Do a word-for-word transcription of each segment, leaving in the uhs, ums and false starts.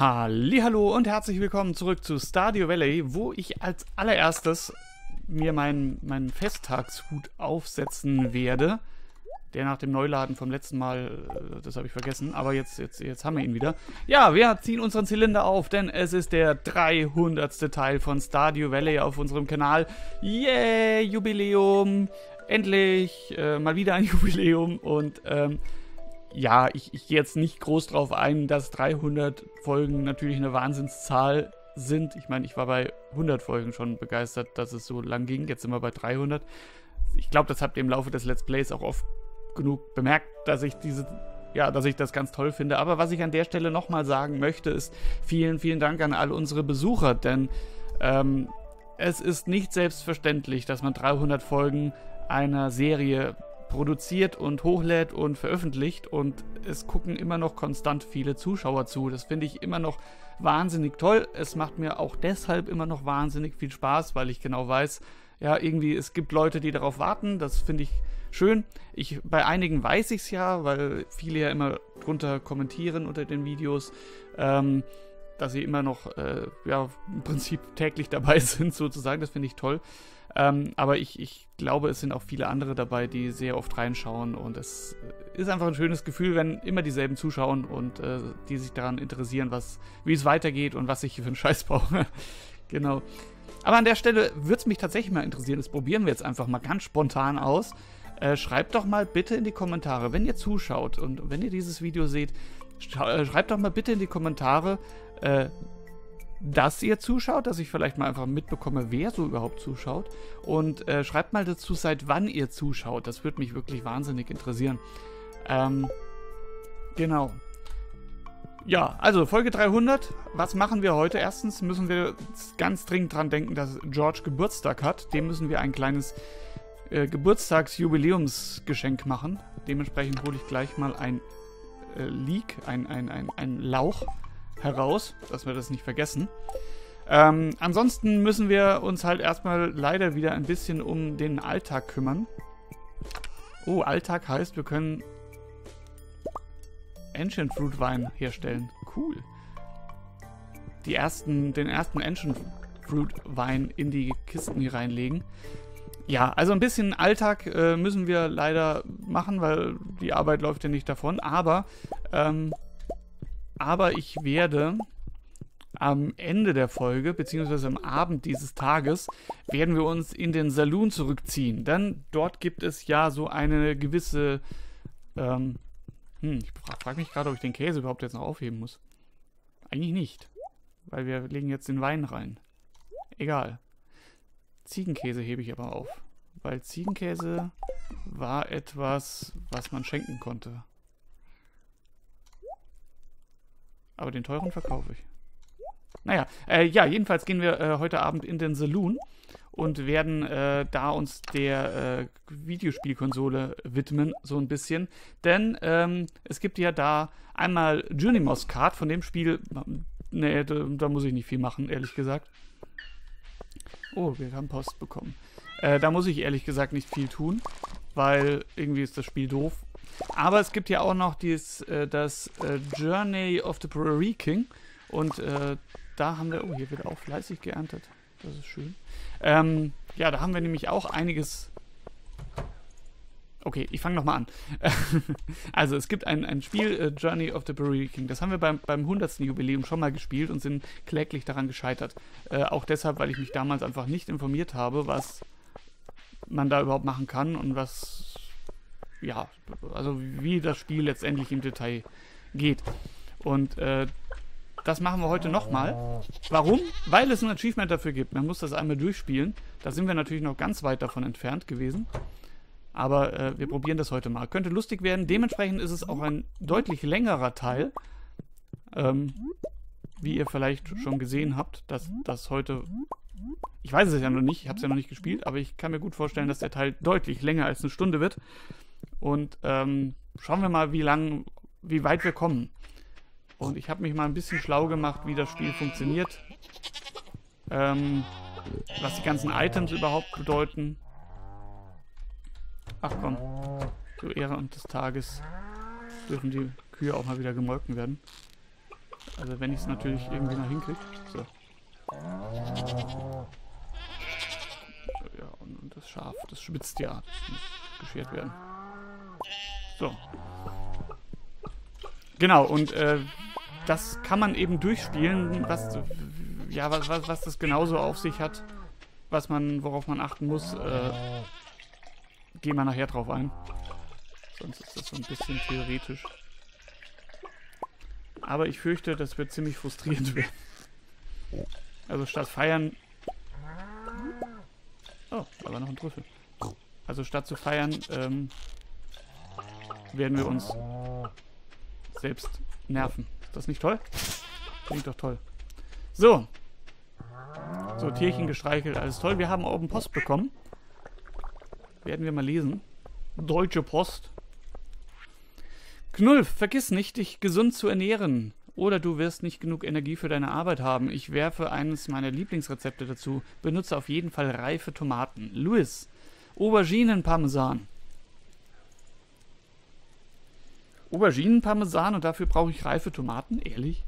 Hallihallo und herzlich willkommen zurück zu Stardew Valley, wo ich als allererstes mir meinen meinen Festtagshut aufsetzen werde. Der nach dem Neuladen vom letzten Mal, das habe ich vergessen, aber jetzt, jetzt, jetzt haben wir ihn wieder. Ja, wir ziehen unseren Zylinder auf, denn es ist der dreihundertste Teil von Stardew Valley auf unserem Kanal. Yay, Jubiläum! Endlich! Äh, mal wieder ein Jubiläum und ähm, ja, ich, ich gehe jetzt nicht groß drauf ein, dass dreihundert Folgen natürlich eine Wahnsinnszahl sind. Ich meine, ich war bei hundert Folgen schon begeistert, dass es so lang ging. Jetzt sind wir bei dreihundert. Ich glaube, das habt ihr im Laufe des Let's Plays auch oft genug bemerkt, dass ich diese, ja, dass ich das ganz toll finde. Aber was ich an der Stelle nochmal sagen möchte, ist vielen, vielen Dank an all unsere Besucher, denn ähm, es ist nicht selbstverständlich, dass man dreihundert Folgen einer Serie produziert und hochlädt und veröffentlicht und es gucken immer noch konstant viele Zuschauer zu. Das finde ich immer noch wahnsinnig toll. Es macht mir auch deshalb immer noch wahnsinnig viel Spaß, weil ich genau weiß, ja, irgendwie, es gibt Leute, die darauf warten. Das finde ich schön. Ich, bei einigen weiß ich es ja, weil viele ja immer drunter kommentieren unter den Videos, ähm, dass sie immer noch, äh, ja, im Prinzip täglich dabei sind, sozusagen. Das finde ich toll. Ähm, aber ich, ich glaube, es sind auch viele andere dabei, die sehr oft reinschauen und es ist einfach ein schönes Gefühl, wenn immer dieselben zuschauen und äh, die sich daran interessieren, was, wie es weitergeht und was ich hier für einen Scheiß baue. Genau. Aber an der Stelle würde es mich tatsächlich mal interessieren, das probieren wir jetzt einfach mal ganz spontan aus. Äh, schreibt doch mal bitte in die Kommentare, wenn ihr zuschaut und wenn ihr dieses Video seht, äh, schreibt doch mal bitte in die Kommentare, äh, dass ihr zuschaut, dass ich vielleicht mal einfach mitbekomme, wer so überhaupt zuschaut. Und äh, schreibt mal dazu, seit wann ihr zuschaut. Das würde mich wirklich wahnsinnig interessieren. Ähm, genau. Ja, also Folge dreihundert. Was machen wir heute? Erstens müssen wir ganz dringend dran denken, dass George Geburtstag hat. Dem müssen wir ein kleines äh, Geburtstagsjubiläumsgeschenk machen. Dementsprechend hole ich gleich mal ein äh, Leek, ein, ein, ein, ein Lauch heraus, dass wir das nicht vergessen. Ähm, ansonsten müssen wir uns halt erstmal leider wieder ein bisschen um den Alltag kümmern. Oh, Alltag heißt, wir können Ancient Fruit Wein herstellen. Cool. Die ersten, den ersten Ancient Fruit Wein in die Kisten hier reinlegen. Ja, also ein bisschen Alltag äh, müssen wir leider machen, weil die Arbeit läuft ja nicht davon. Aber ähm, Aber ich werde am Ende der Folge, beziehungsweise am Abend dieses Tages, werden wir uns in den Saloon zurückziehen. Denn dort gibt es ja so eine gewisse... Ähm, hm, ich frage frag mich gerade, ob ich den Käse überhaupt jetzt noch aufheben muss. Eigentlich nicht. Weil wir legen jetzt den Wein rein. Egal. Ziegenkäse hebe ich aber auf. Weil Ziegenkäse war etwas, was man schenken konnte. Aber den teuren verkaufe ich. Naja, äh, ja, jedenfalls gehen wir äh, heute Abend in den Saloon und werden äh, da uns der äh, Videospielkonsole widmen, so ein bisschen. Denn ähm, es gibt ja da einmal Junimos Card von dem Spiel. Ne, da, da muss ich nicht viel machen, ehrlich gesagt. Oh, wir haben Post bekommen. Äh, da muss ich ehrlich gesagt nicht viel tun, weil irgendwie ist das Spiel doof. Aber es gibt ja auch noch dieses, äh, das äh, Journey of the Prairie King. Und äh, da haben wir... Oh, hier wird auch fleißig geerntet. Das ist schön. Ähm, ja, da haben wir nämlich auch einiges... Okay, ich fange nochmal an. Also, es gibt ein, ein Spiel, äh, Journey of the Prairie King. Das haben wir beim, beim hundertsten Jubiläum schon mal gespielt und sind kläglich daran gescheitert. Äh, auch deshalb, weil ich mich damals einfach nicht informiert habe, was man da überhaupt machen kann und was... Ja, also wie das Spiel letztendlich im Detail geht. Und äh, das machen wir heute nochmal. Warum? Weil es ein Achievement dafür gibt. Man muss das einmal durchspielen. Da sind wir natürlich noch ganz weit davon entfernt gewesen. Aber äh, wir probieren das heute mal. Könnte lustig werden. Dementsprechend ist es auch ein deutlich längerer Teil. Ähm, wie ihr vielleicht schon gesehen habt, dass das heute... Ich weiß es ja noch nicht, ich habe es ja noch nicht gespielt, aber ich kann mir gut vorstellen, dass der Teil deutlich länger als eine Stunde wird. Und ähm, schauen wir mal, wie lang, wie weit wir kommen. Und ich habe mich mal ein bisschen schlau gemacht, wie das Spiel funktioniert. Ähm, was die ganzen Items überhaupt bedeuten. Ach komm, zur Ehre des Tages dürfen die Kühe auch mal wieder gemolken werden. Also wenn ich es natürlich irgendwie noch hinkriege. So. Ja, und, und das Schaf, das schwitzt ja. Das muss geschert werden. So. Genau, und äh, das kann man eben durchspielen, was, ja, was, was das genauso auf sich hat, was man, worauf man achten muss. Äh, gehen wir nachher drauf ein. Sonst ist das so ein bisschen theoretisch. Aber ich fürchte, das wird ziemlich frustrierend werden. Also statt feiern... Oh, da war noch ein Trüffel. Also statt zu feiern, ähm, werden wir uns selbst nerven. Ist das nicht toll? Klingt doch toll. So. So, Tierchen gestreichelt, alles toll. Wir haben oben Post bekommen. Werden wir mal lesen. Deutsche Post. Knulf, vergiss nicht, dich gesund zu ernähren. Oder du wirst nicht genug Energie für deine Arbeit haben. Ich werfe eines meiner Lieblingsrezepte dazu. Benutze auf jeden Fall reife Tomaten. Louis, Auberginen-Parmesan. Auberginen-Parmesan und dafür brauche ich reife Tomaten? Ehrlich?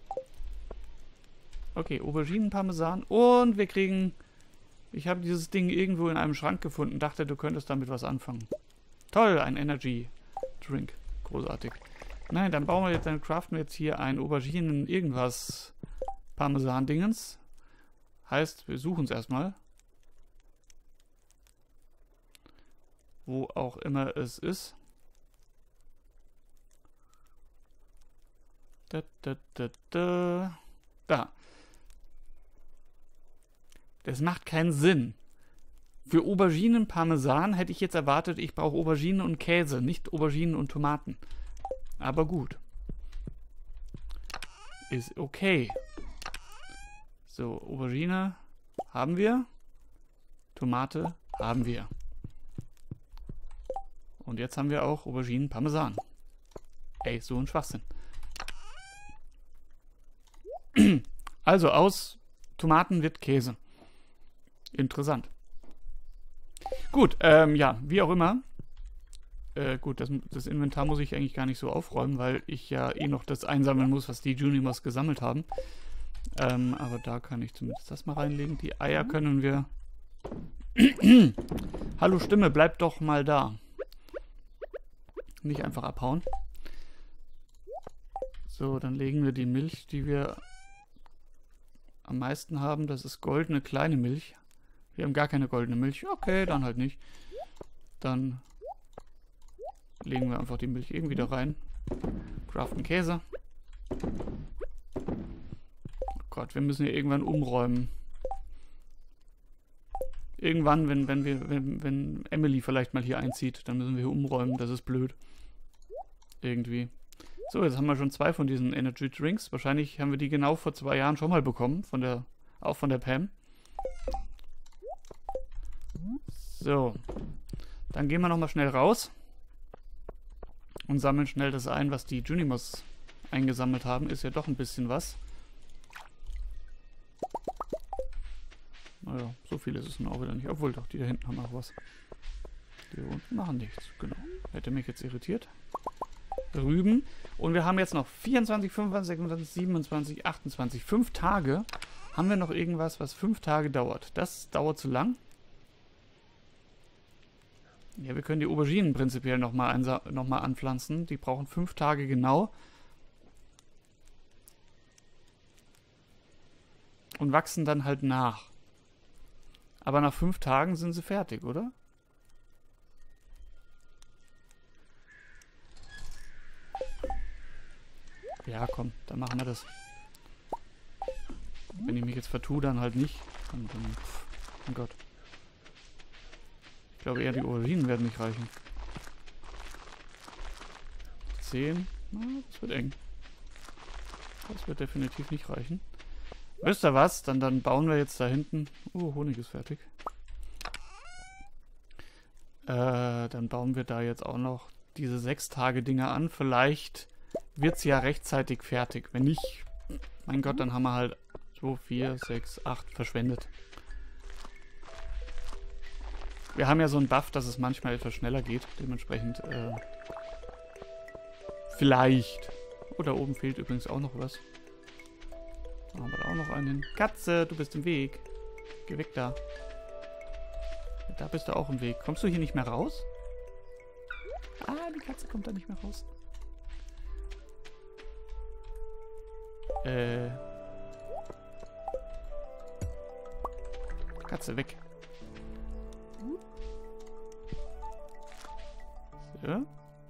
Okay, Auberginen-Parmesan und wir kriegen... Ich habe dieses Ding irgendwo in einem Schrank gefunden. Dachte, du könntest damit was anfangen. Toll, ein Energy Drink. Großartig. Nein, dann bauen wir jetzt, dann craften wir jetzt hier ein Auberginen irgendwas Parmesan-Dingens. Heißt, wir suchen es erstmal. Wo auch immer es ist. Da, da, da, da. Da. Das macht keinen Sinn. Für Auberginen Parmesan hätte ich jetzt erwartet, ich brauche Auberginen und Käse, nicht Auberginen und Tomaten. Aber gut. Ist okay. So, Aubergine haben wir. Tomate haben wir. Und jetzt haben wir auch Auberginen Parmesan. Ey, so ein Schwachsinn. Also aus Tomaten wird Käse. Interessant. Gut, ähm, ja, wie auch immer. Äh, gut, das, das Inventar muss ich eigentlich gar nicht so aufräumen, weil ich ja eh noch das einsammeln muss, was die Junimos gesammelt haben. Ähm, aber da kann ich zumindest das mal reinlegen. Die Eier können wir... Hallo Stimme, bleib doch mal da. Nicht einfach abhauen. So, dann legen wir die Milch, die wir am meisten haben. Das ist goldene kleine Milch. Wir haben gar keine goldene Milch. Okay, dann halt nicht. Dann legen wir einfach die Milch eben wieder rein. Craften Käse. Oh Gott, wir müssen hier irgendwann umräumen. Irgendwann, wenn, wenn wir, wenn, wenn Emily vielleicht mal hier einzieht, dann müssen wir hier umräumen. Das ist blöd. Irgendwie. So, jetzt haben wir schon zwei von diesen Energy Drinks. Wahrscheinlich haben wir die genau vor zwei Jahren schon mal bekommen. Von der, auch von der Pam. So. Dann gehen wir nochmal schnell raus. Und sammeln schnell das ein, was die Junimos eingesammelt haben. Ist ja doch ein bisschen was. Naja, so viel ist es nun auch wieder nicht. Obwohl doch, die da hinten haben auch was. Die da unten machen nichts. Genau. Hätte mich jetzt irritiert. Rüben. Und wir haben jetzt noch vierundzwanzig, fünfundzwanzig, sechsundzwanzig, siebenundzwanzig, achtundzwanzig. Fünf Tage. Haben wir noch irgendwas, was fünf Tage dauert? Das dauert zu lang. Ja, wir können die Auberginen prinzipiell nochmal noch mal anpflanzen. Die brauchen fünf Tage genau. Und wachsen dann halt nach. Aber nach fünf Tagen sind sie fertig, oder? Ja, komm, dann machen wir das. Wenn ich mich jetzt vertue, dann halt nicht. Dann, dann, pff, mein Gott. Ich glaube eher, die Auberginen werden nicht reichen. Zehn. Na, das wird eng. Das wird definitiv nicht reichen. Wisst ihr was? Dann, dann bauen wir jetzt da hinten... Oh, Honig ist fertig. Äh, dann bauen wir da jetzt auch noch diese sechs Tage Dinger an. Vielleicht wird es ja rechtzeitig fertig. Wenn nicht, mein Gott, dann haben wir halt zwei, vier, sechs, acht verschwendet. Wir haben ja so einen Buff, dass es manchmal etwas schneller geht. Dementsprechend, äh, vielleicht. Oh, da oben fehlt übrigens auch noch was. Machen wir da auch noch einen. Katze, du bist im Weg. Geh weg da. Da bist du auch im Weg. Kommst du hier nicht mehr raus? Ah, die Katze kommt da nicht mehr raus. Äh. Katze, weg. So.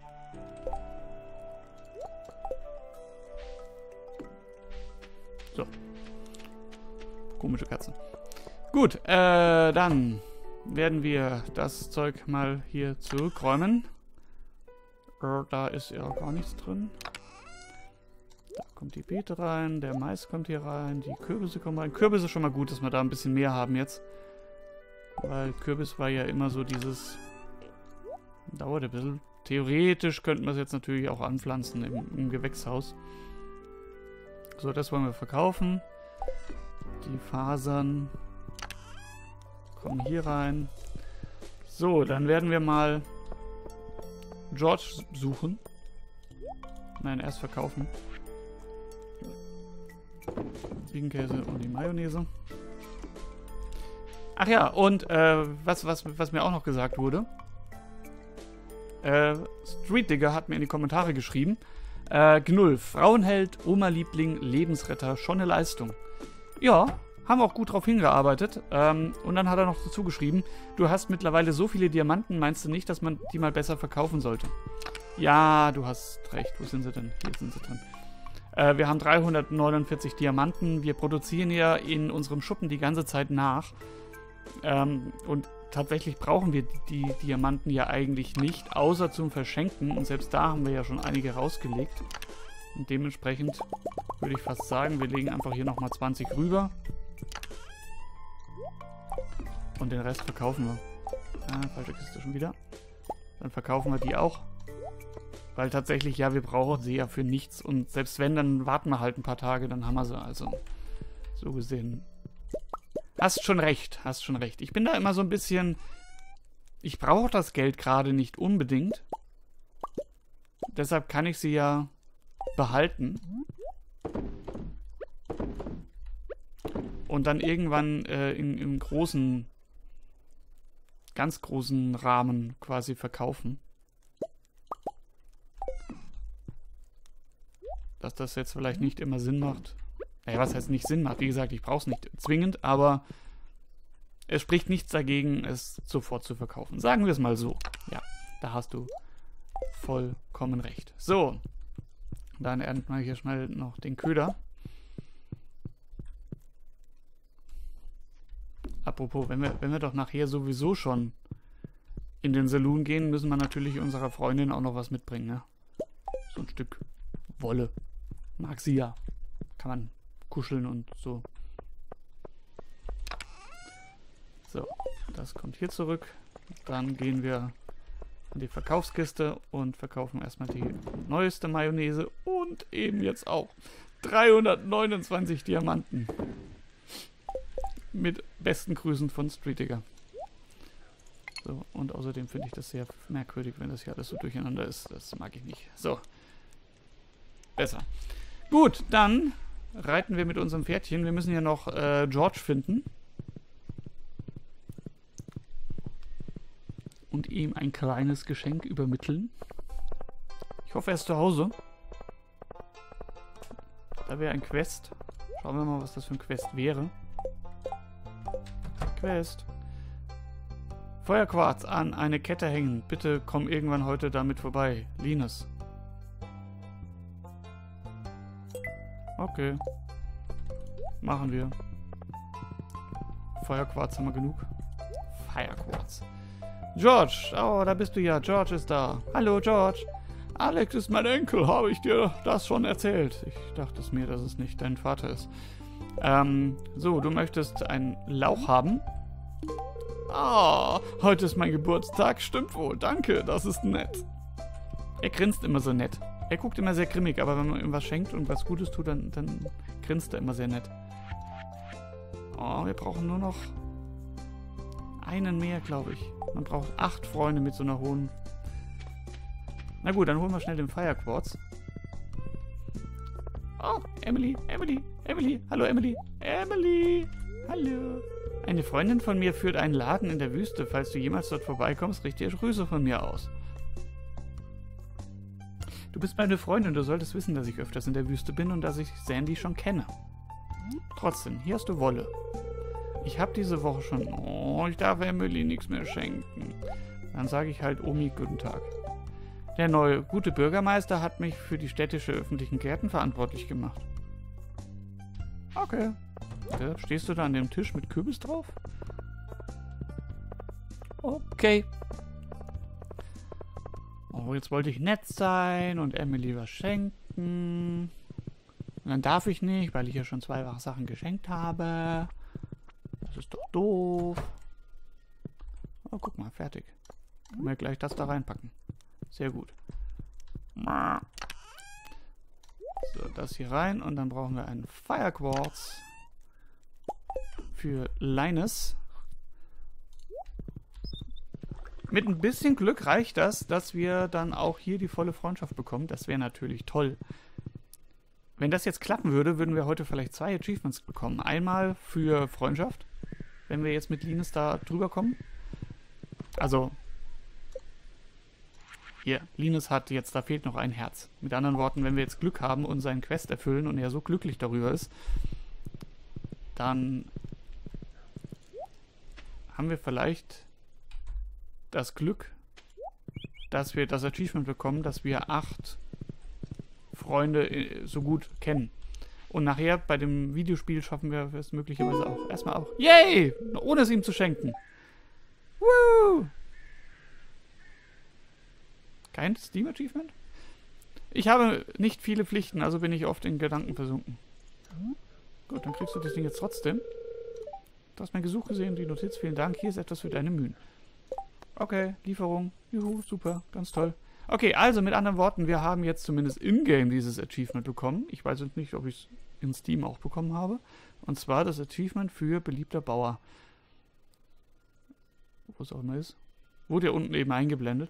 So. Komische Katze. Gut, äh, dann werden wir das Zeug mal hier zurückräumen. Äh, da ist ja gar nichts drin. Da kommt die Beete rein, der Mais kommt hier rein, die Kürbisse kommen rein. Kürbis ist schon mal gut, dass wir da ein bisschen mehr haben jetzt. Weil Kürbis war ja immer so dieses... Dauert ein bisschen. Theoretisch könnten wir es jetzt natürlich auch anpflanzen im, im Gewächshaus. So, das wollen wir verkaufen. Die Fasern kommen hier rein. So, dann werden wir mal George suchen. Nein, erst verkaufen. Ziegenkäse und die Mayonnaise. Ach ja, und äh, was, was, was mir auch noch gesagt wurde. Äh, Street Digger hat mir in die Kommentare geschrieben. Äh, Gnull, Frauenheld, Oma-Liebling, Lebensretter, schon eine Leistung. Ja, haben wir auch gut drauf hingearbeitet. Ähm, und dann hat er noch dazu geschrieben, du hast mittlerweile so viele Diamanten, meinst du nicht, dass man die mal besser verkaufen sollte? Ja, du hast recht. Wo sind sie denn? Hier sind sie drin. Äh, wir haben dreihundertneunundvierzig Diamanten. Wir produzieren ja in unserem Schuppen die ganze Zeit nach. Ähm, und tatsächlich brauchen wir die, die Diamanten ja eigentlich nicht, außer zum Verschenken. Und selbst da haben wir ja schon einige rausgelegt. Und dementsprechend würde ich fast sagen, wir legen einfach hier nochmal zwanzig rüber. Und den Rest verkaufen wir. Ah, falsche Kiste schon wieder. Dann verkaufen wir die auch. Weil tatsächlich, ja, wir brauchen sie ja für nichts. Und selbst wenn, dann warten wir halt ein paar Tage, dann haben wir sie. Also, so gesehen. Hast schon recht, hast schon recht. Ich bin da immer so ein bisschen... Ich brauche das Geld gerade nicht unbedingt. Deshalb kann ich sie ja behalten. Und dann irgendwann äh, in, im großen, ganz großen Rahmen quasi verkaufen. Dass das jetzt vielleicht nicht immer Sinn macht. Naja, was heißt nicht Sinn macht? Wie gesagt, ich brauche es nicht zwingend, aber es spricht nichts dagegen, es sofort zu verkaufen. Sagen wir es mal so. Ja, da hast du vollkommen recht. So, dann ernten wir hier schnell noch den Köder. Apropos, wenn wir, wenn wir doch nachher sowieso schon in den Saloon gehen, müssen wir natürlich unserer Freundin auch noch was mitbringen, ne? So ein Stück Wolle. Mag sie ja. Kann man kuscheln und so. So, das kommt hier zurück. Dann gehen wir an die Verkaufskiste und verkaufen erstmal die neueste Mayonnaise und eben jetzt auch dreihundertneunundzwanzig Diamanten. Mit besten Grüßen von Street Digger. So, und außerdem finde ich das sehr merkwürdig, wenn das hier alles so durcheinander ist. Das mag ich nicht. So. Besser. Gut, dann reiten wir mit unserem Pferdchen. Wir müssen ja noch äh, George finden. Und ihm ein kleines Geschenk übermitteln. Ich hoffe, er ist zu Hause. Da wäre ein Quest. Schauen wir mal, was das für ein Quest wäre. Quest. Feuerquarz an eine Kette hängen. Bitte komm irgendwann heute damit vorbei. Linus. Okay. Machen wir. Feuerquarz haben wir genug. Feuerquarz. George, oh, da bist du ja. George ist da. Hallo, George. Alex ist mein Enkel. Habe ich dir das schon erzählt? Ich dachte es mir, dass es nicht dein Vater ist. Ähm, so, du möchtest einen Lauch haben. Ah, heute ist mein Geburtstag. Stimmt wohl. Danke, das ist nett. Er grinst immer so nett. Er guckt immer sehr grimmig, aber wenn man ihm was schenkt und was Gutes tut, dann, dann grinst er immer sehr nett. Oh, wir brauchen nur noch einen mehr, glaube ich. Man braucht acht Freunde mit so einer hohen... Na gut, dann holen wir schnell den Feuerquarz. Oh, Emily, Emily, Emily. Hallo, Emily. Emily. Hallo. Eine Freundin von mir führt einen Laden in der Wüste. Falls du jemals dort vorbeikommst, richte ihr Grüße von mir aus. Du bist meine Freundin. Du solltest wissen, dass ich öfters in der Wüste bin und dass ich Sandy schon kenne. Trotzdem, hier hast du Wolle. Ich habe diese Woche schon... Oh, ich darf Emily nichts mehr schenken. Dann sage ich halt Omi guten Tag. Der neue gute Bürgermeister hat mich für die städtische öffentlichen Gärten verantwortlich gemacht. Okay. Ja, stehst du da an dem Tisch mit Kürbis drauf? Okay. Oh, jetzt wollte ich nett sein und Emily was schenken. Und dann darf ich nicht, weil ich ja schon zwei Sachen geschenkt habe. Das ist doch doof. Oh, guck mal, fertig. Können wir gleich das da reinpacken. Sehr gut. So, das hier rein und dann brauchen wir einen Fire Quartz für Linus. Mit ein bisschen Glück reicht das, dass wir dann auch hier die volle Freundschaft bekommen. Das wäre natürlich toll. Wenn das jetzt klappen würde, würden wir heute vielleicht zwei Achievements bekommen. Einmal für Freundschaft, wenn wir jetzt mit Linus da drüber kommen. Also, hier, Linus hat jetzt, da fehlt noch ein Herz. Mit anderen Worten, wenn wir jetzt Glück haben und seinen Quest erfüllen und er so glücklich darüber ist, dann haben wir vielleicht das Glück, dass wir das Achievement bekommen, dass wir acht Freunde so gut kennen. Und nachher bei dem Videospiel schaffen wir es möglicherweise auch. Erstmal auch. Yay! Ohne es ihm zu schenken. Woo! Kein Steam-Achievement? Ich habe nicht viele Pflichten, also bin ich oft in Gedanken versunken. Gut, dann kriegst du das Ding jetzt trotzdem. Du hast mein Gesuch gesehen, die Notiz, vielen Dank. Hier ist etwas für deine Mühen. Okay, Lieferung. Juhu, super, ganz toll. Okay, also mit anderen Worten, wir haben jetzt zumindest in-game dieses Achievement bekommen. Ich weiß jetzt nicht, ob ich es in Steam auch bekommen habe. Und zwar das Achievement für beliebter Bauer. Wo es auch immer ist. Wurde ja unten eben eingeblendet.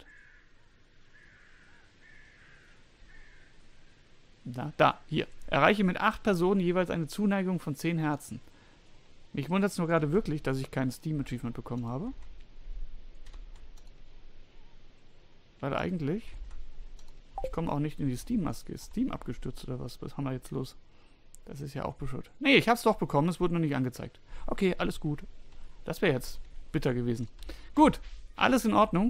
Da, da, hier. Erreiche mit acht Personen jeweils eine Zuneigung von zehn Herzen. Mich wundert es nur gerade wirklich, dass ich kein Steam-Achievement bekommen habe. Weil eigentlich... Ich komme auch nicht in die Steam-Maske. Ist Steam abgestürzt oder was? Was haben wir jetzt los? Das ist ja auch bescheuert. Nee, ich habe es doch bekommen. Es wurde noch nicht angezeigt. Okay, alles gut. Das wäre jetzt bitter gewesen. Gut, alles in Ordnung.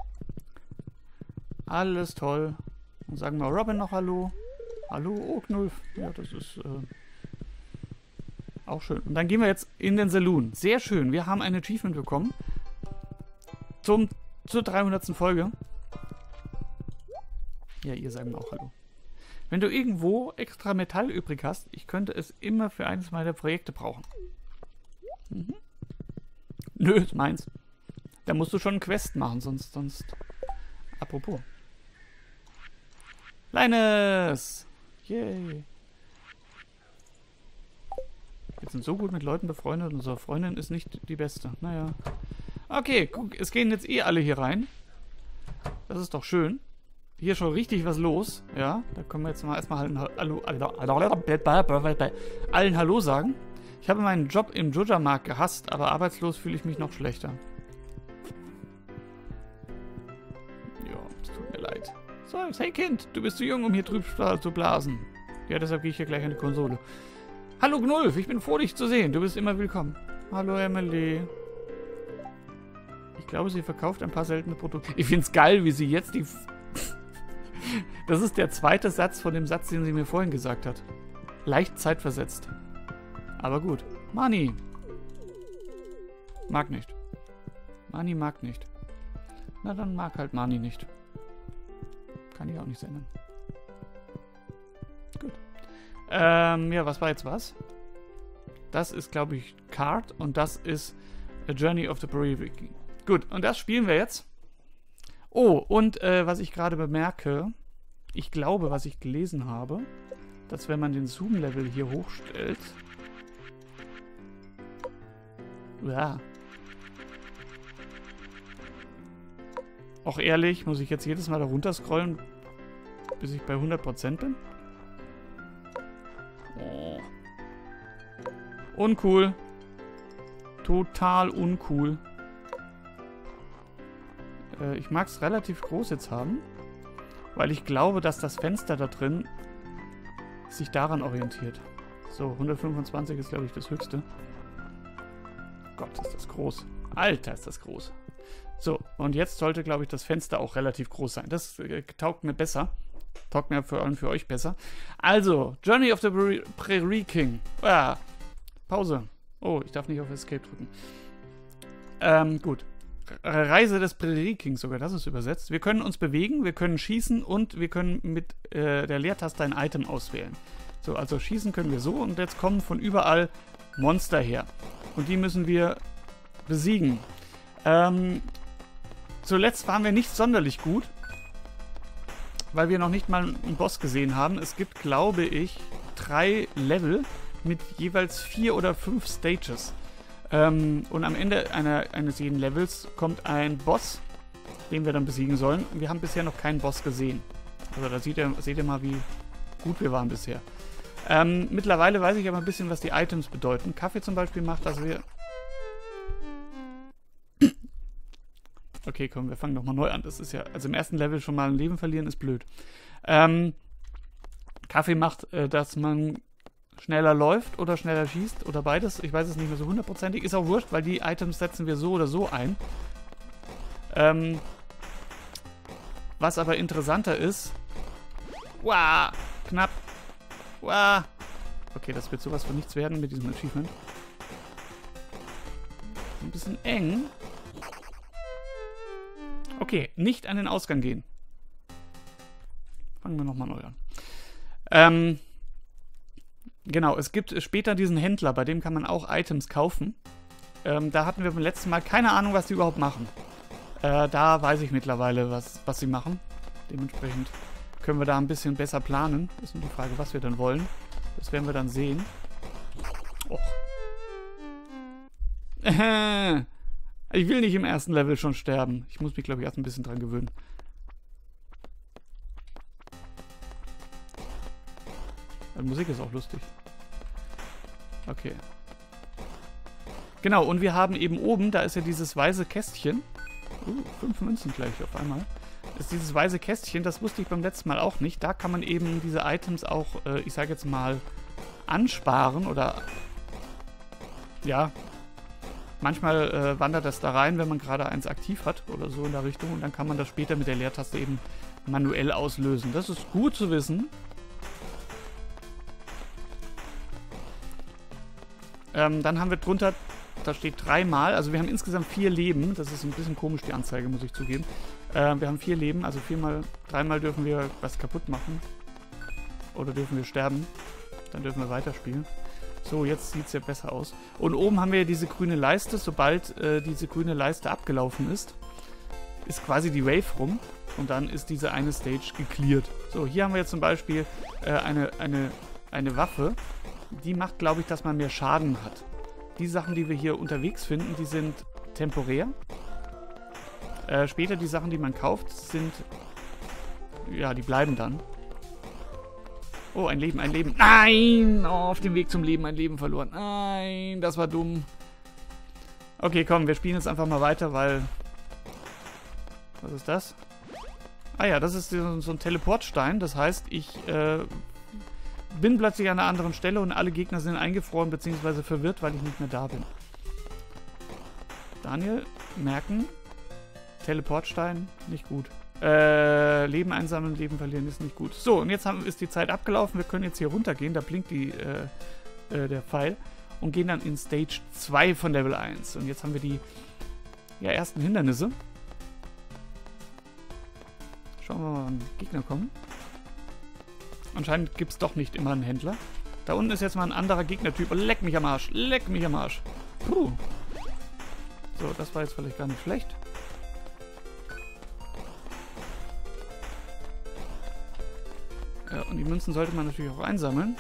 Alles toll. Und sagen wir Robin noch Hallo. Hallo, oh Knulf. Ja, das ist äh, auch schön. Und dann gehen wir jetzt in den Saloon. Sehr schön. Wir haben ein Achievement bekommen. Zum, zur dreihundertsten Folge. Ja, ihr sagt mir auch Hallo. Wenn du irgendwo extra Metall übrig hast, ich könnte es immer für eines meiner Projekte brauchen. Mhm. Nö, ist meins. Da musst du schon einen Quest machen, sonst, sonst... Apropos. Linus! Yay! Wir sind so gut mit Leuten befreundet, unsere Freundin ist nicht die beste. Naja. Okay, guck, es gehen jetzt eh alle hier rein. Das ist doch schön. Hier ist schon richtig was los. Ja, da können wir jetzt mal erstmal allen Hallo, allen Hallo sagen. Ich habe meinen Job im Joja-Markt gehasst, aber arbeitslos fühle ich mich noch schlechter. Ja, es tut mir leid. So, hey Kind, du bist zu jung, um hier drüben zu blasen. Ja, deshalb gehe ich hier gleich an die Konsole. Hallo Gnulf, ich bin froh, dich zu sehen. Du bist immer willkommen. Hallo Emily. Ich glaube, sie verkauft ein paar seltene Produkte. Ich finde es geil, wie sie jetzt die... Das ist der zweite Satz von dem Satz, den sie mir vorhin gesagt hat. Leicht zeitversetzt. Aber gut. Mani. Mag nicht. Mani mag nicht. Na, dann mag halt Mani nicht. Kann ich auch nicht ändern. Gut. Ähm, ja, was war jetzt was? Das ist, glaube ich, Card und das ist A Journey of the Brave. Gut, und das spielen wir jetzt. Oh, und äh, was ich gerade bemerke, ich glaube, was ich gelesen habe, dass wenn man den Zoom-Level hier hochstellt... Ja. Auch ehrlich, muss ich jetzt jedes Mal da runter scrollen, bis ich bei hundert Prozent bin? Uncool. Total uncool. Äh, ich mag es relativ groß jetzt haben, weil ich glaube, dass das Fenster da drin sich daran orientiert. So, hundertfünfundzwanzig ist, glaube ich, das höchste. Gott, ist das groß. Alter, ist das groß. So, und jetzt sollte, glaube ich, das Fenster auch relativ groß sein. Das äh, taugt mir besser. Taugt mir vor allem für euch besser. Also, Journey of the Prairie King. Ah, Pause. Oh, ich darf nicht auf Escape drücken. Ähm, gut. Reise des Prairie Kings sogar, das ist übersetzt. Wir können uns bewegen, wir können schießen und wir können mit äh, der Leertaste ein Item auswählen. So, also schießen können wir so und jetzt kommen von überall Monster her. Und die müssen wir besiegen. Ähm, zuletzt waren wir nicht sonderlich gut, weil wir noch nicht mal einen Boss gesehen haben. Es gibt, glaube ich, drei Level mit jeweils vier oder fünf Stages. Ähm, und am Ende einer, eines jeden Levels kommt ein Boss, den wir dann besiegen sollen. Wir haben bisher noch keinen Boss gesehen. Also da seht ihr, seht ihr mal, wie gut wir waren bisher. Ähm, mittlerweile weiß ich aber ein bisschen, was die Items bedeuten. Kaffee zum Beispiel macht, dass wir... Okay, komm, wir fangen nochmal neu an. Das ist ja... Also im ersten Level schon mal ein Leben verlieren ist blöd. Ähm, Kaffee macht, äh, dass man schneller läuft oder schneller schießt oder beides. Ich weiß es nicht mehr so hundertprozentig. Ist auch wurscht, weil die Items setzen wir so oder so ein. Ähm, was aber interessanter ist... Wow, knapp. Wow. Okay, das wird sowas von nichts werden mit diesem Achievement. Ein bisschen eng. Okay, nicht an den Ausgang gehen. Fangen wir nochmal neu an. Ähm... Genau, es gibt später diesen Händler, bei dem kann man auch Items kaufen. Ähm, da hatten wir beim letzten Mal keine Ahnung, was die überhaupt machen. Äh, da weiß ich mittlerweile, was, was sie machen. Dementsprechend können wir da ein bisschen besser planen. Ist nur die Frage, was wir dann wollen. Das werden wir dann sehen. Och. Ich will nicht im ersten Level schon sterben. Ich muss mich, glaube ich, erst ein bisschen dran gewöhnen. Die Musik ist auch lustig. Okay. Genau, und wir haben eben oben, da ist ja dieses weiße Kästchen. Uh, fünf Münzen gleich auf einmal. Ist dieses weiße Kästchen, das wusste ich beim letzten Mal auch nicht. Da kann man eben diese Items auch, äh, ich sage jetzt mal, ansparen oder... Ja. Manchmal äh, wandert das da rein, wenn man gerade eins aktiv hat oder so in der Richtung. Und dann kann man das später mit der Leertaste eben manuell auslösen. Das ist gut zu wissen. Ähm, dann haben wir drunter, da steht dreimal, also wir haben insgesamt vier Leben. Das ist ein bisschen komisch, die Anzeige, muss ich zugeben. Ähm, wir haben vier Leben, also viermal, dreimal dürfen wir was kaputt machen. Oder dürfen wir sterben. Dann dürfen wir weiterspielen. So, jetzt sieht es ja besser aus. Und oben haben wir ja diese grüne Leiste. Sobald äh, diese grüne Leiste abgelaufen ist, ist quasi die Wave rum. Und dann ist diese eine Stage gecleared. So, hier haben wir jetzt zum Beispiel äh, eine, eine, eine Waffe. Die macht, glaube ich, dass man mehr Schaden hat. Die Sachen, die wir hier unterwegs finden, die sind temporär. Äh, später die Sachen, die man kauft, sind... Ja, die bleiben dann. Oh, ein Leben, ein Leben. Nein! Oh, auf dem Weg zum Leben ein Leben verloren. Nein, das war dumm. Okay, komm, wir spielen jetzt einfach mal weiter, weil... Was ist das? Ah ja, das ist so, so ein Teleportstein. Das heißt, ich... Äh, bin plötzlich an einer anderen Stelle und alle Gegner sind eingefroren bzw. verwirrt, weil ich nicht mehr da bin. Daniel, merken. Teleportstein, nicht gut. Äh, Leben einsammeln, Leben verlieren ist nicht gut. So, und jetzt haben, ist die Zeit abgelaufen. Wir können jetzt hier runtergehen. Da blinkt die, äh, äh, der Pfeil. Und gehen dann in Stage zwei von Level eins. Und jetzt haben wir die ja, ersten Hindernisse. Schauen wir mal, wann Gegner kommen. Anscheinend gibt es doch nicht immer einen Händler. Da unten ist jetzt mal ein anderer Gegnertyp. Oh, leck mich am Arsch. Leck mich am Arsch. Puh. So, das war jetzt vielleicht gar nicht schlecht. Ja, und die Münzen sollte man natürlich auch einsammeln.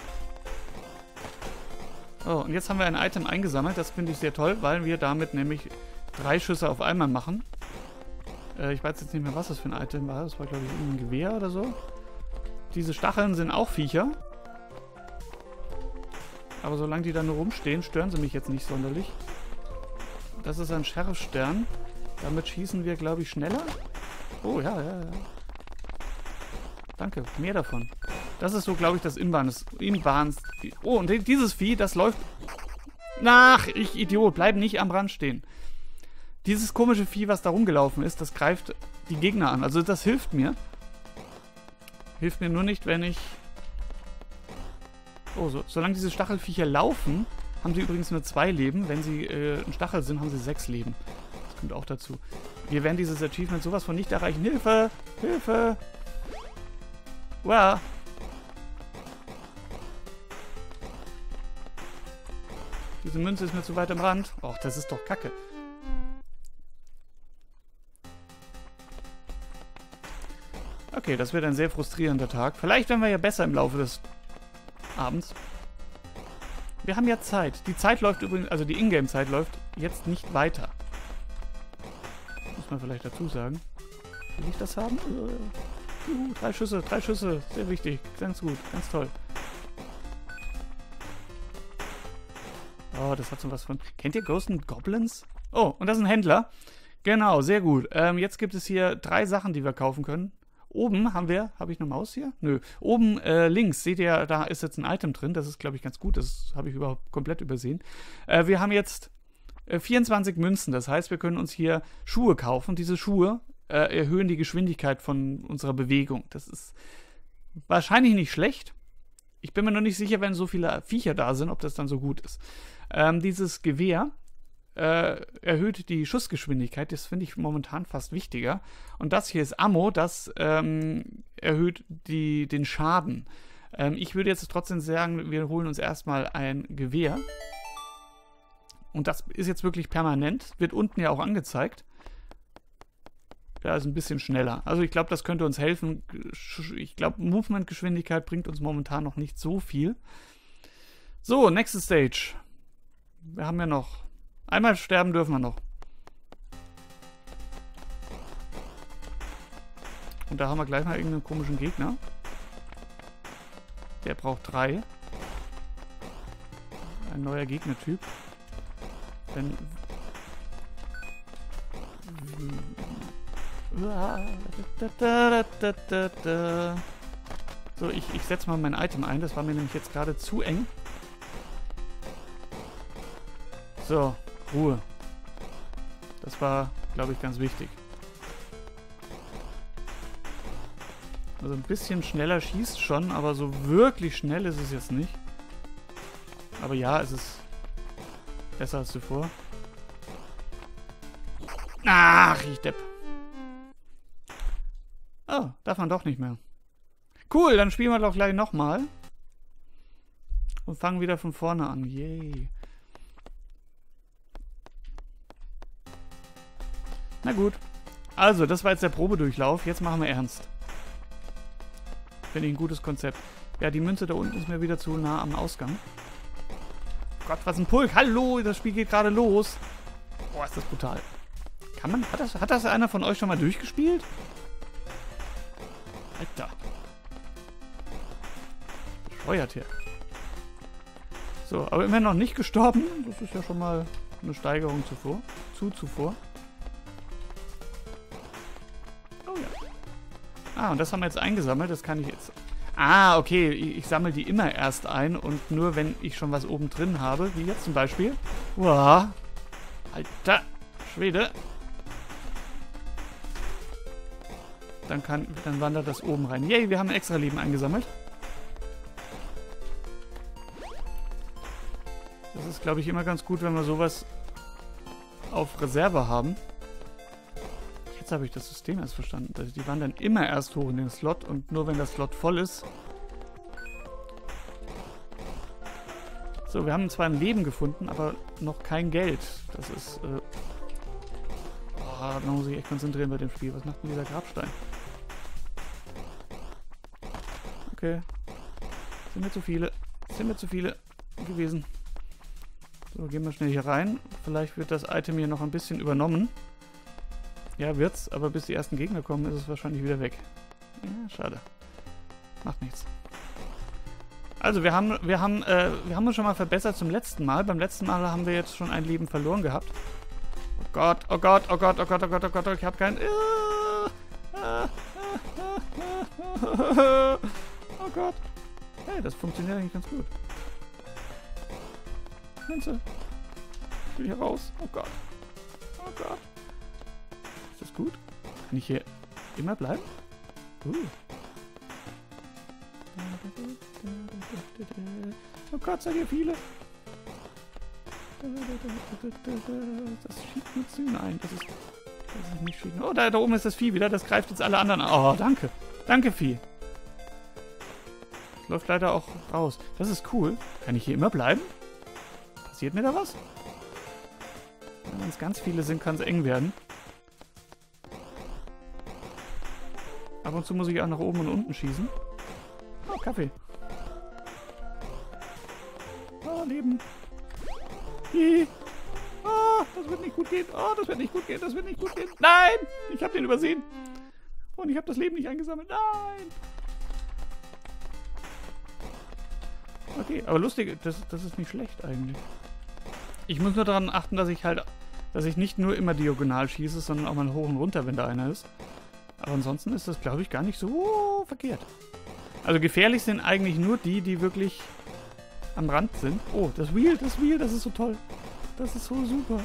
Oh, und jetzt haben wir ein Item eingesammelt. Das finde ich sehr toll, weil wir damit nämlich drei Schüsse auf einmal machen. Äh, ich weiß jetzt nicht mehr, was das für ein Item war. Das war, glaube ich, ein Gewehr oder so. Diese Stacheln sind auch Viecher. Aber solange die da nur rumstehen, stören sie mich jetzt nicht sonderlich. Das ist ein Sheriff-Stern. Damit schießen wir, glaube ich, schneller. Oh, ja, ja, ja. Danke, mehr davon. Das ist so, glaube ich, das Inbahns. Inbahns. Oh, und dieses Vieh, das läuft... Ach, ich Idiot, bleib nicht am Rand stehen. Dieses komische Vieh, was da rumgelaufen ist, das greift die Gegner an. Also das hilft mir. Hilft mir nur nicht, wenn ich... Oh, so, solange diese Stachelviecher laufen, haben sie übrigens nur zwei Leben. Wenn sie äh, ein Stachel sind, haben sie sechs Leben. Das kommt auch dazu. Wir werden dieses Achievement sowas von nicht erreichen. Hilfe! Hilfe! Wow! Diese Münze ist mir zu weit am Rand. Och, das ist doch Kacke. Okay, das wird ein sehr frustrierender Tag. Vielleicht werden wir ja besser im Laufe des abends. Wir haben ja Zeit. Die Zeit läuft übrigens, also die Ingame-Zeit läuft jetzt nicht weiter. Muss man vielleicht dazu sagen. Will ich das haben? Uh, drei Schüsse, drei Schüsse. Sehr wichtig. Ganz gut, ganz toll. Oh, das hat so was von... Kennt ihr Ghosts and Goblins? Oh, und das ist ein Händler. Genau, sehr gut. Ähm, jetzt gibt es hier drei Sachen, die wir kaufen können. Oben haben wir... Habe ich eine Maus hier? Nö. Oben äh, links, seht ihr, da ist jetzt ein Item drin. Das ist, glaube ich, ganz gut. Das habe ich überhaupt komplett übersehen. Äh, wir haben jetzt äh, vierundzwanzig Münzen. Das heißt, wir können uns hier Schuhe kaufen. Diese Schuhe äh, erhöhen die Geschwindigkeit von unserer Bewegung. Das ist wahrscheinlich nicht schlecht. Ich bin mir noch nicht sicher, wenn so viele Viecher da sind, ob das dann so gut ist. Ähm, dieses Gewehr äh, erhöht die Schussgeschwindigkeit. Das finde ich momentan fast wichtiger. Und das hier ist Ammo. Das ähm, erhöht die, den Schaden. Ähm, ich würde jetzt trotzdem sagen, wir holen uns erstmal ein Gewehr. Und das ist jetzt wirklich permanent. Wird unten ja auch angezeigt. Ja, ist ein bisschen schneller. Also ich glaube, das könnte uns helfen. Ich glaube, Movement-Geschwindigkeit bringt uns momentan noch nicht so viel. So, nächste Stage. Wir haben ja noch... Einmal sterben dürfen wir noch. Und da haben wir gleich mal irgendeinen komischen Gegner. Der braucht drei. Ein neuer Gegnertyp. Denn... So, ich, ich setze mal mein Item ein. Das war mir nämlich jetzt gerade zu eng. So, Ruhe. Das war, glaube ich, ganz wichtig. Also ein bisschen schneller schießt schon, aber so wirklich schnell ist es jetzt nicht. Aber ja, es ist besser als zuvor. Ach, ich Depp. Oh, darf man doch nicht mehr. Cool, dann spielen wir doch gleich nochmal. Und fangen wieder von vorne an. Yay. Na gut. Also, das war jetzt der Probedurchlauf. Jetzt machen wir ernst. Finde ich ein gutes Konzept. Ja, die Münze da unten ist mir wieder zu nah am Ausgang. Gott, was ein Pulk. Hallo, das Spiel geht gerade los. Boah, ist das brutal. Kann man... Hat das, hat das einer von euch schon mal durchgespielt? Alter. Bescheuert hier. So, aber immerhin noch nicht gestorben. Das ist ja schon mal eine Steigerung zuvor. Zu zuvor. Oh ja. Ah, und das haben wir jetzt eingesammelt. Das kann ich jetzt... Ah, okay. Ich, ich sammle die immer erst ein und nur, wenn ich schon was oben drin habe. Wie jetzt zum Beispiel. Uah. Alter. Schwede. Dann, kann, dann wandert das oben rein. Yay, wir haben ein extra Leben eingesammelt. Das ist, glaube ich, immer ganz gut, wenn wir sowas auf Reserve haben. Jetzt habe ich das System erst verstanden. Also die wandern immer erst hoch in den Slot und nur wenn der Slot voll ist. So, wir haben zwar ein Leben gefunden, aber noch kein Geld. Das ist... Äh oh, da muss ich echt konzentrieren bei dem Spiel. Was macht denn dieser Grabstein? Okay. Sind mir zu viele. Sind mir zu viele gewesen. So, gehen wir schnell hier rein. Vielleicht wird das Item hier noch ein bisschen übernommen. Ja, wird's. Aber bis die ersten Gegner kommen, ist es wahrscheinlich wieder weg. Ja, schade. Macht nichts. Also wir haben, wir haben, äh, wir haben uns schon mal verbessert zum letzten Mal. Beim letzten Mal haben wir jetzt schon ein Leben verloren gehabt. Oh Gott, oh Gott, oh Gott, oh Gott, oh Gott, oh Gott, ich habe kein... Oh Gott. Hey, das funktioniert eigentlich ganz gut. Münze. Ich will hier raus. Oh Gott. Oh Gott. Ist das gut? Kann ich hier immer bleiben? Uh. Oh Gott, seid ihr viele? Das schiebt nur zu. Nein, das ist, das ist nicht schieben. Oh, da, da oben ist das Vieh wieder. Das greift jetzt alle anderen an. Oh, danke. Danke, Vieh. Das läuft leider auch raus. Das ist cool. Kann ich hier immer bleiben? Passiert mir da was? Wenn es ganz viele sind, kann es eng werden. Ab und zu muss ich auch nach oben und unten schießen. Oh, Kaffee. Oh, Leben. Hi. Oh, das wird nicht gut gehen. Oh, das wird nicht gut gehen. Das wird nicht gut gehen. Nein! Ich habe den übersehen. Und ich habe das Leben nicht eingesammelt. Nein! Okay, aber lustig, das, das ist nicht schlecht eigentlich. Ich muss nur daran achten, dass ich halt, dass ich nicht nur immer diagonal schieße, sondern auch mal hoch und runter, wenn da einer ist. Aber ansonsten ist das, glaube ich, gar nicht so verkehrt. Also gefährlich sind eigentlich nur die, die wirklich am Rand sind. Oh, das Wheel, das Wheel, das ist so toll. Das ist so super.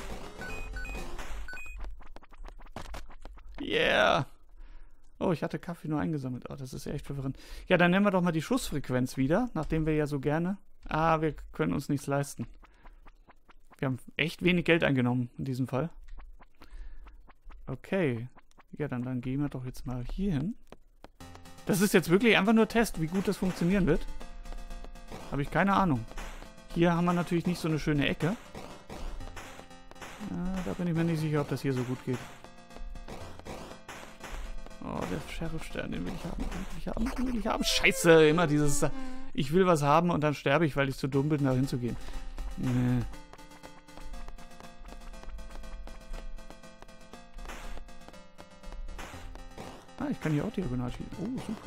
Yeah. Oh, ich hatte Kaffee nur eingesammelt. Oh, das ist echt verwirrend. Ja, dann nehmen wir doch mal die Schussfrequenz wieder, nachdem wir ja so gerne... Ah, wir können uns nichts leisten. Wir haben echt wenig Geld eingenommen in diesem Fall. Okay. Ja, dann, dann gehen wir doch jetzt mal hier hin. Das ist jetzt wirklich einfach nur Test, wie gut das funktionieren wird. Habe ich keine Ahnung. Hier haben wir natürlich nicht so eine schöne Ecke. Ah, da bin ich mir nicht sicher, ob das hier so gut geht. Oh, der Sheriff-Stern, den will ich haben, den will ich haben, den will ich haben. Scheiße, immer dieses... Ich will was haben und dann sterbe ich, weil ich zu dumm bin, da hinzugehen. Nee. Ah, ich kann hier auch diagonal schießen. Oh, super.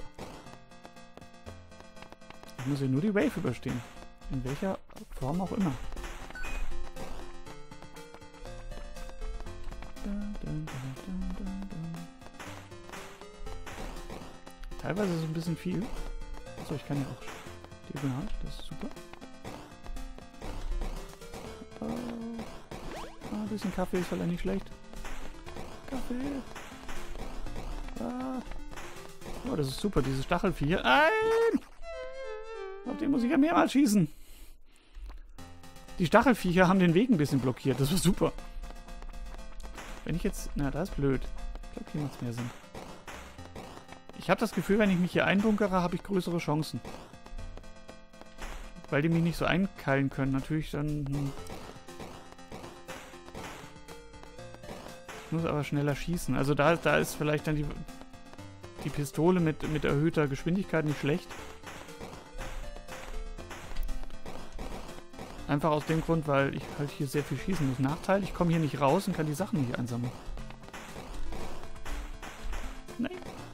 Ich muss hier nur die Wave überstehen. In welcher Form auch immer. Dun, dun, dun, dun, dun, dun. Teilweise ist es ein bisschen viel. Achso, ich kann ja auch diagonal. Das ist super. Oh. Ah, ein bisschen Kaffee ist vielleicht nicht schlecht. Kaffee. Ah. Oh, das ist super, diese Stachelviecher. Nein! Auf den muss ich ja mehrmals schießen. Die Stachelviecher haben den Weg ein bisschen blockiert. Das war super. Wenn ich jetzt... Na, das ist blöd. Ich glaube, hier macht es mehr Sinn. Ich habe das Gefühl, wenn ich mich hier einbunkere, habe ich größere Chancen. Weil die mich nicht so einkeilen können. Natürlich dann... Hm. Ich muss aber schneller schießen. Also da, da ist vielleicht dann die, die Pistole mit, mit erhöhter Geschwindigkeit nicht schlecht. Einfach aus dem Grund, weil ich halt hier sehr viel schießen muss. Nachteil, ich komme hier nicht raus und kann die Sachen nicht einsammeln. Nein.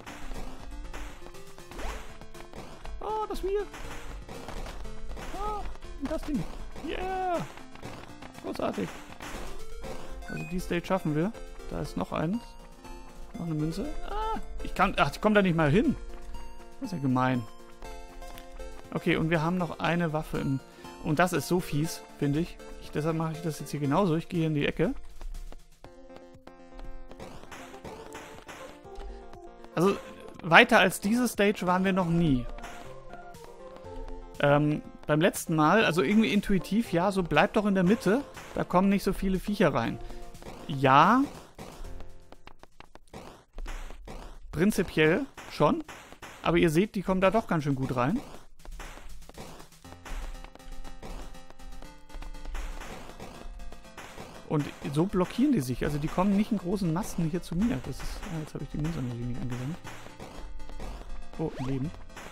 Oh, das Wheel. Oh, und das Ding. Yeah. Großartig. Also die Stage schaffen wir. Da ist noch eins. Noch eine Münze. Ah, ich kann... Ach, ich komme da nicht mal hin. Das ist ja gemein. Okay, und wir haben noch eine Waffe im... Und das ist so fies, finde ich. ich. Deshalb mache ich das jetzt hier genauso. Ich gehe hier in die Ecke. Also, weiter als diese Stage waren wir noch nie. Ähm, beim letzten Mal, also irgendwie intuitiv, ja, so bleibt doch in der Mitte. Da kommen nicht so viele Viecher rein. Ja. Prinzipiell schon. Aber ihr seht, die kommen da doch ganz schön gut rein. Und so blockieren die sich. Also die kommen nicht in großen Massen hier zu mir. Das ist. Ah, jetzt habe ich die Münze natürlich nicht angesammelt. Oh, ein Leben.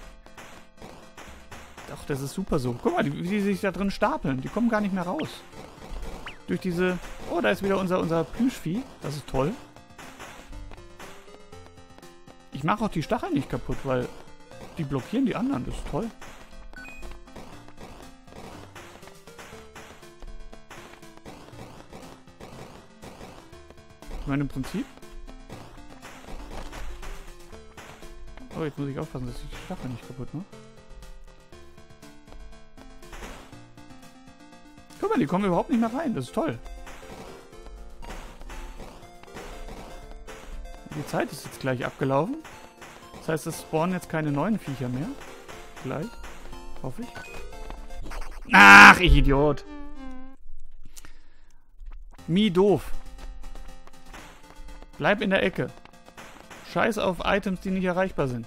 Doch, das ist super so. Guck mal, wie die sich da drin stapeln. Die kommen gar nicht mehr raus. Durch diese... Oh, da ist wieder unser, unser Plüschvieh. Das ist toll. Ich mache auch die Stacheln nicht kaputt, weil die blockieren die anderen. Das ist toll. meine, im Prinzip... Oh, jetzt muss ich aufpassen, dass ich die Stachel nicht kaputt mache. Guck mal, die kommen überhaupt nicht mehr rein. Das ist toll. Die Zeit ist jetzt gleich abgelaufen. Das heißt, es spawnen jetzt keine neuen Viecher mehr. Gleich. Hoffe ich. Ach, ich Idiot. Mi doof. Bleib in der Ecke. Scheiß auf Items, die nicht erreichbar sind.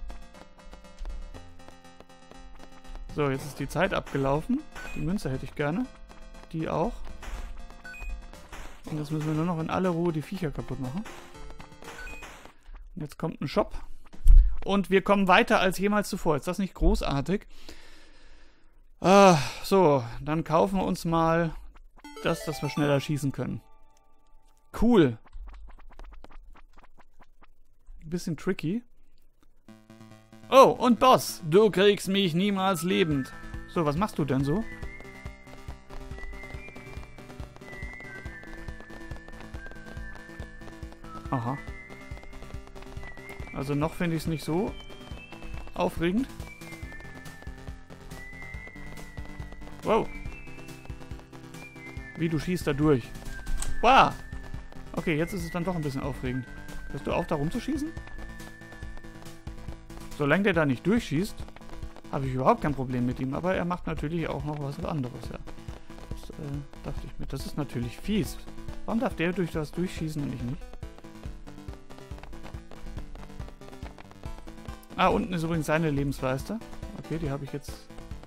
So, jetzt ist die Zeit abgelaufen. Die Münze hätte ich gerne. Die auch. Und jetzt müssen wir nur noch in aller Ruhe die Viecher kaputt machen. Und jetzt kommt ein Shop. Und wir kommen weiter als jemals zuvor. Ist das nicht großartig? Ah, so, dann kaufen wir uns mal das, dass wir schneller schießen können. Cool. Ein bisschen tricky. Oh, und Boss, du kriegst mich niemals lebend. So, was machst du denn so? Aha. Also noch finde ich es nicht so aufregend. Wow. Wie, du schießt da durch. Wow. Okay, jetzt ist es dann doch ein bisschen aufregend. Hörst du auf, da rumzuschießen? Solange der da nicht durchschießt, habe ich überhaupt kein Problem mit ihm. Aber er macht natürlich auch noch was anderes, ja. Das äh, dachte ich mir. Das ist natürlich fies. Warum darf der durch das durchschießen und ich nicht? Ah, unten ist übrigens seine Lebensleiste. Okay, die habe ich jetzt...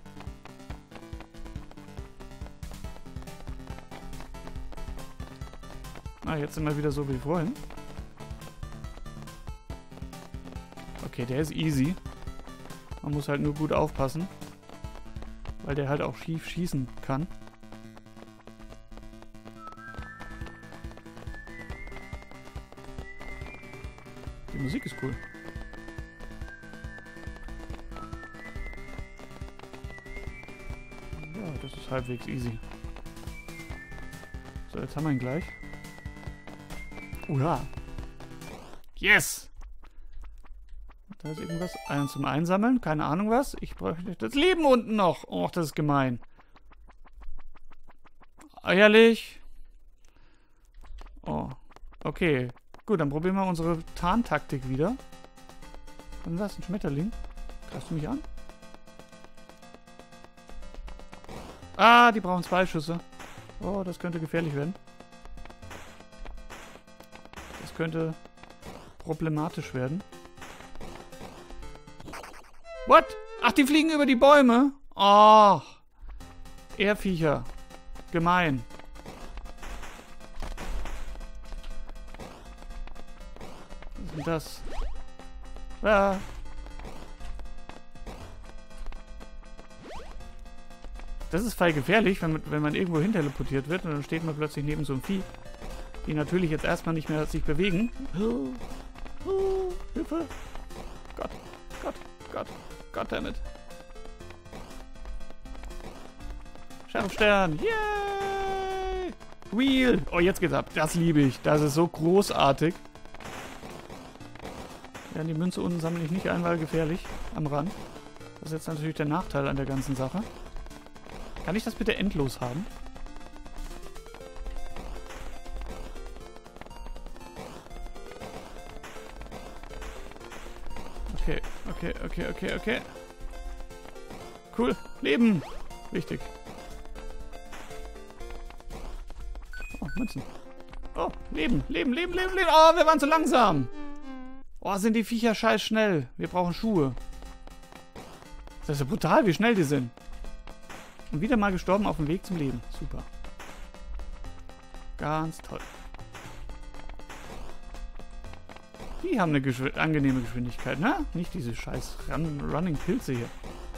Ah, jetzt sind wir wieder so wie vorhin. Okay, der ist easy. Man muss halt nur gut aufpassen. Weil der halt auch schief schießen kann. Die Musik ist cool. Ja, das ist halbwegs easy. So, jetzt haben wir ihn gleich. Ura! Yes! Da ist irgendwas. Einen zum Einsammeln. Keine Ahnung was. Ich bräuchte das Leben unten noch. Och, das ist gemein. Eierlich. Oh. Okay. Gut, dann probieren wir unsere Tarntaktik wieder. Was ist das? Ein Schmetterling? Greifst du mich an? Ah, die brauchen zwei Schüsse. Oh, das könnte gefährlich werden. Das könnte problematisch werden. What? Ach, die fliegen über die Bäume? Oh. Ehrviecher. Gemein. Was ist denn das? Ah. Das ist voll gefährlich, wenn man, wenn man irgendwo hin teleportiert wird und dann steht man plötzlich neben so einem Vieh, die natürlich jetzt erstmal nicht mehr sich bewegen. Oh, oh, Hilfe. Gott, Gott, Gott, Goddammit. Sheriffstern, yay! Wheel! Oh, jetzt geht's ab. Das liebe ich. Das ist so großartig. Ja, die Münze unten sammle ich nicht ein, weil gefährlich. Am Rand. Das ist jetzt natürlich der Nachteil an der ganzen Sache. Kann ich das bitte endlos haben? Okay, okay, okay, okay, okay. Cool. Leben. Wichtig. Oh, Münzen. Oh, Leben, Leben, Leben, Leben, Leben. Oh, wir waren zu langsam. Oh, sind die Viecher scheiß schnell. Wir brauchen Schuhe. Das ist ja brutal, wie schnell die sind. Und wieder mal gestorben auf dem Weg zum Leben. Super. Ganz toll. Die haben eine Geschw- angenehme Geschwindigkeit, ne? Nicht diese scheiß Run Running Pilze hier.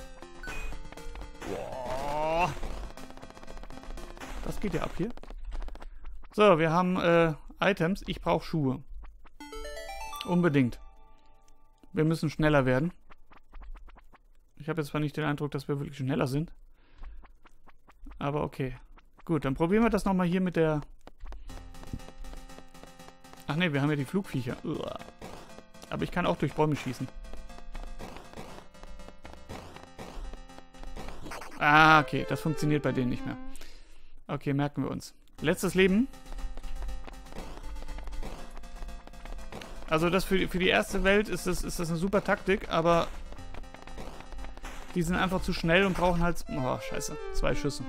Boah. Das geht ja ab hier. So, wir haben äh, Items. Ich brauche Schuhe. Unbedingt. Wir müssen schneller werden. Ich habe jetzt zwar nicht den Eindruck, dass wir wirklich schneller sind. Aber okay. Gut, dann probieren wir das nochmal hier mit der Ach ne, wir haben ja die Flugviecher. Uah. Aber ich kann auch durch Bäume schießen. Ah, okay. Das funktioniert bei denen nicht mehr. Okay, merken wir uns. Letztes Leben. Also das für, für die erste Welt ist das, ist das eine super Taktik, aber die sind einfach zu schnell und brauchen halt... Oh, scheiße. Zwei Schüsse.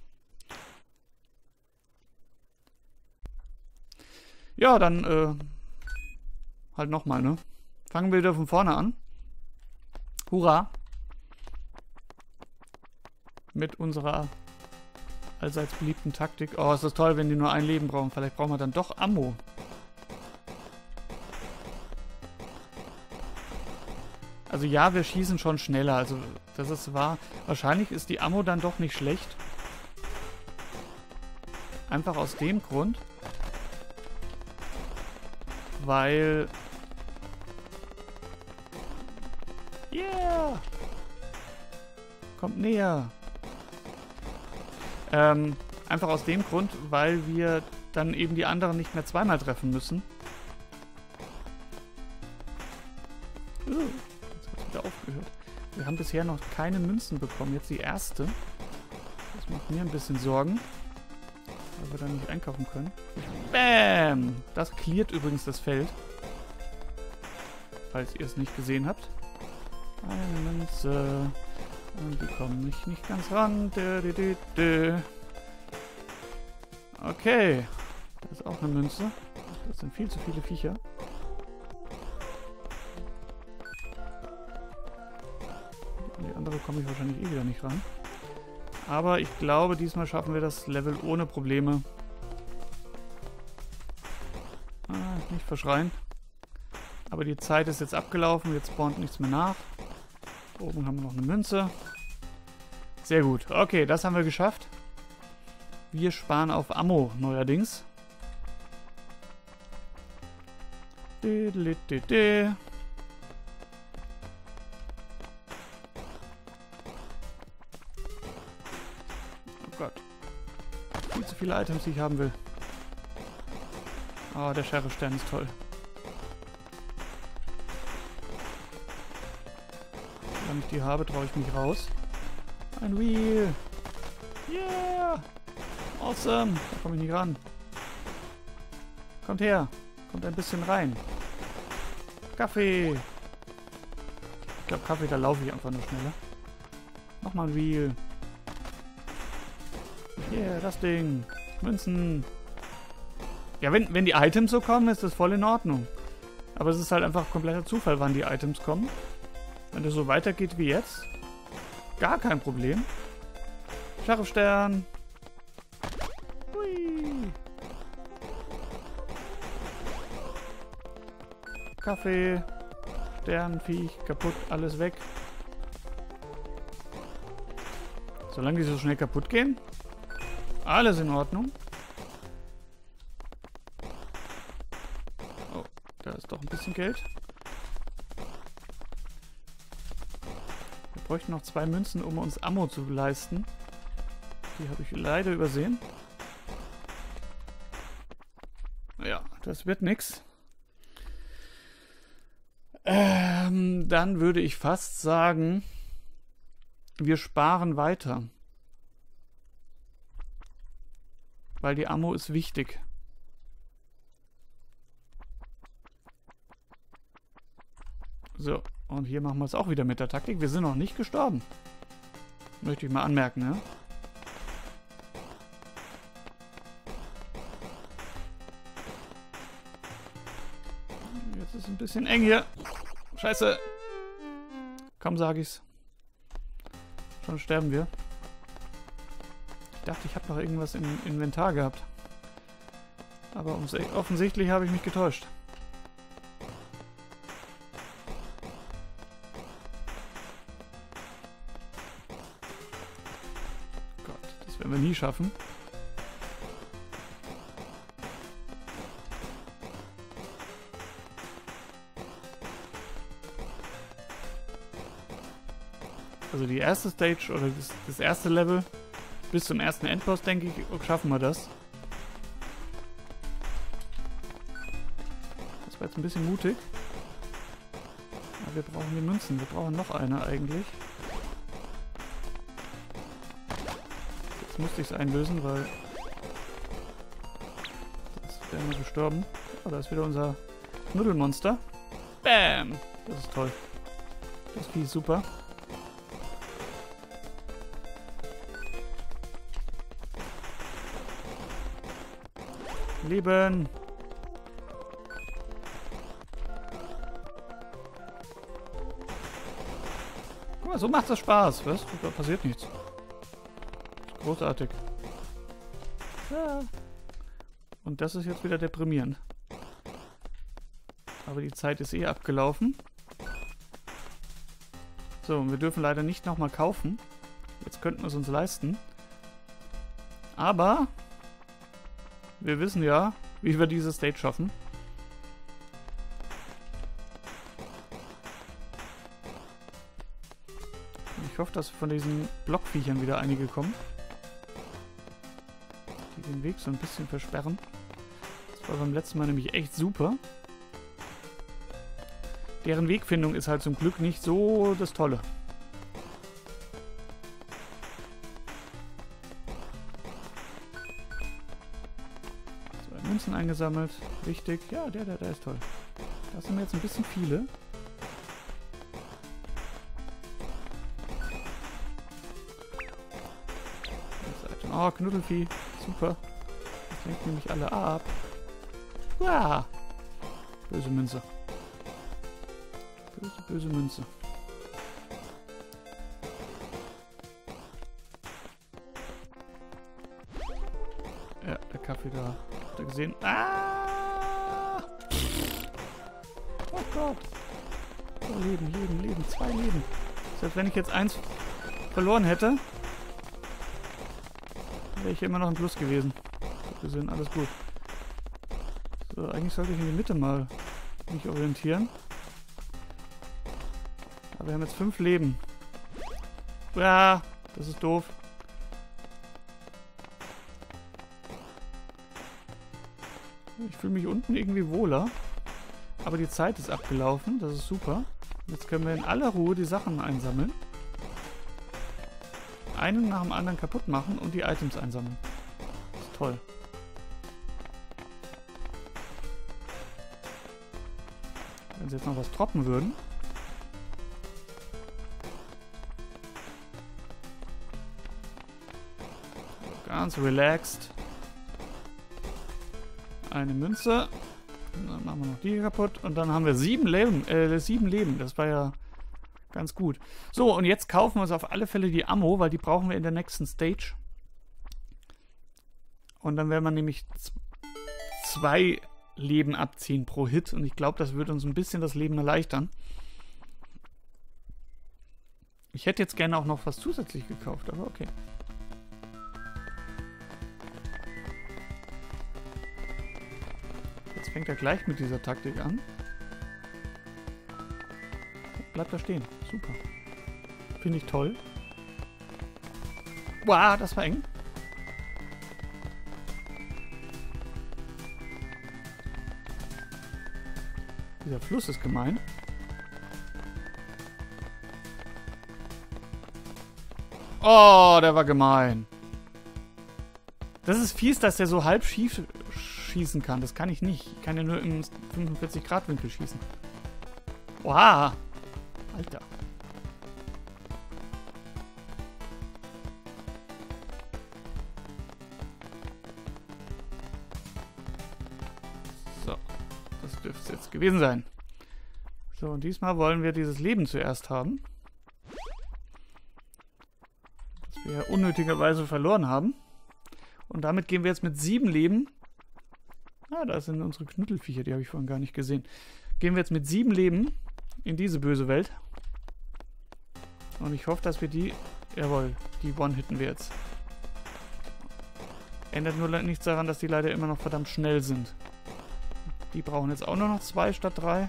Ja, dann äh, halt nochmal, ne? Fangen wir wieder von vorne an. Hurra! Mit unserer allseits beliebten Taktik. Oh, ist das toll, wenn die nur ein Leben brauchen. Vielleicht brauchen wir dann doch Ammo. Also ja, wir schießen schon schneller. Also das ist wahr. Wahrscheinlich ist die Ammo dann doch nicht schlecht. Einfach aus dem Grund. Weil... Yeah! Kommt näher. Ähm, einfach aus dem Grund, weil wir dann eben die anderen nicht mehr zweimal treffen müssen. Uh, jetzt hat es wieder aufgehört. Wir haben bisher noch keine Münzen bekommen. Jetzt die erste. Das macht mir ein bisschen Sorgen. Weil wir dann nicht einkaufen können. Bam! Das cleart übrigens das Feld. Falls ihr es nicht gesehen habt. Eine Münze. Und die kommen nicht, nicht ganz ran. Dö, dö, dö, dö. Okay. Da ist auch eine Münze. Das sind viel zu viele Viecher. An die andere komme ich wahrscheinlich eh wieder nicht ran. Aber ich glaube, diesmal schaffen wir das Level ohne Probleme. Ah, nicht verschreien. Aber die Zeit ist jetzt abgelaufen. Jetzt spawnt nichts mehr nach. Oben haben wir noch eine Münze. Sehr gut. Okay, das haben wir geschafft. Wir sparen auf Ammo neuerdings. Oh Gott. Viel zu viele Items, die ich haben will. Oh, der Sheriff-Stern ist toll. Wenn ich die habe, traue ich mich raus. Ein Wheel. Yeah. Awesome. Da komme ich nicht ran. Kommt her. Kommt ein bisschen rein. Kaffee. Ich glaube, Kaffee, da laufe ich einfach nur schneller. Nochmal ein Wheel. Yeah, das Ding. Münzen. Ja, wenn, wenn die Items so kommen, ist das voll in Ordnung. Aber es ist halt einfach kompletter Zufall, wann die Items kommen. Wenn das so weitergeht wie jetzt, gar kein Problem. Sheriff-Stern. Hui. Kaffee. Stern, Viech, kaputt, alles weg. Solange die so schnell kaputt gehen, alles in Ordnung. Oh, da ist doch ein bisschen Geld. Wir bräuchten noch zwei Münzen, um uns Ammo zu leisten. Die habe ich leider übersehen. Ja, das wird nix. Ähm, dann würde ich fast sagen, wir sparen weiter. Weil die Ammo ist wichtig. So, und hier machen wir es auch wieder mit der Taktik. Wir sind noch nicht gestorben. Möchte ich mal anmerken, ne? Jetzt ist es ein bisschen eng hier. Scheiße. Komm, sag ich's. Schon sterben wir. Ich dachte, ich habe noch irgendwas im Inventar gehabt. Aber offensichtlich habe ich mich getäuscht. Gott, das werden wir nie schaffen. Also die erste Stage oder das, das erste Level bis zum ersten Endboss, denke ich, schaffen wir das. war jetzt ein bisschen mutig. Aber wir brauchen die Münzen. Wir brauchen noch eine eigentlich. Jetzt musste ich es einlösen, weil... Jetzt wären wir gestorben. Oh, da ist wieder unser Knuddelmonster. Bam! Das ist toll. Das Vieh ist super. Leben! Guck mal, so macht das Spaß. Was? Da passiert nichts. Großartig. Ja. Und das ist jetzt wieder deprimierend. Aber die Zeit ist eh abgelaufen. So, und wir dürfen leider nicht nochmal kaufen. Jetzt könnten wir es uns leisten. Aber wir wissen ja, wie wir diese Stage schaffen. Ich hoffe, dass von diesen Blockviechern wieder einige kommen. Die den Weg so ein bisschen versperren. Das war beim letzten Mal nämlich echt super. Deren Wegfindung ist halt zum Glück nicht so das Tolle. So, Münzen eingesammelt. Wichtig. Ja, der, der, der ist toll. Das sind jetzt ein bisschen viele. Oh, Knuddelvieh. Super. Das lenkt nämlich alle ab. Ah. Böse Münze. Böse, böse Münze. Ja, der Kaffee da. Habt ihr gesehen? Ah! Oh Gott. Oh, Leben, Leben, Leben. Zwei Leben. Das heißt, wenn ich jetzt eins verloren hätte, wäre ich immer noch ein Plus gewesen. Wir sind alles gut. So, eigentlich sollte ich in die Mitte mal mich orientieren. Aber wir haben jetzt fünf Leben. Ja, das ist doof. Ich fühle mich unten irgendwie wohler. Aber die Zeit ist abgelaufen. Das ist super. Jetzt können wir in aller Ruhe die Sachen einsammeln. Einen nach dem anderen kaputt machen und die Items einsammeln. Das ist toll. Wenn sie jetzt noch was droppen würden. Ganz relaxed. Eine Münze. Und dann machen wir noch die kaputt. Und dann haben wir sieben Leben. Äh, sieben Leben. Das war ja ganz gut. So, und jetzt kaufen wir uns auf alle Fälle die Ammo, weil die brauchen wir in der nächsten Stage. Und dann werden wir nämlich zwei Leben abziehen pro Hit. Und ich glaube, das wird uns ein bisschen das Leben erleichtern. Ich hätte jetzt gerne auch noch was zusätzlich gekauft, aber okay. Jetzt fängt er gleich mit dieser Taktik an. Bleibt da stehen. Super. Finde ich toll. Wow, das war eng. Dieser Fluss ist gemein. Oh, der war gemein. Das ist fies, dass der so halb schief schießen kann. Das kann ich nicht. Ich kann ja nur im fünfundvierzig Grad Winkel schießen. Wow. Alter. So. Das dürfte es jetzt gewesen sein. So, und diesmal wollen wir dieses Leben zuerst haben. Das wir ja unnötigerweise verloren haben. Und damit gehen wir jetzt mit sieben Leben. Ah, da sind unsere Knuddelviecher, die habe ich vorhin gar nicht gesehen. Gehen wir jetzt mit sieben Leben in diese böse Welt. Und ich hoffe, dass wir die... Jawohl, die One-hitten wir jetzt. Ändert nur nichts daran, dass die leider immer noch verdammt schnell sind. Die brauchen jetzt auch nur noch zwei statt drei.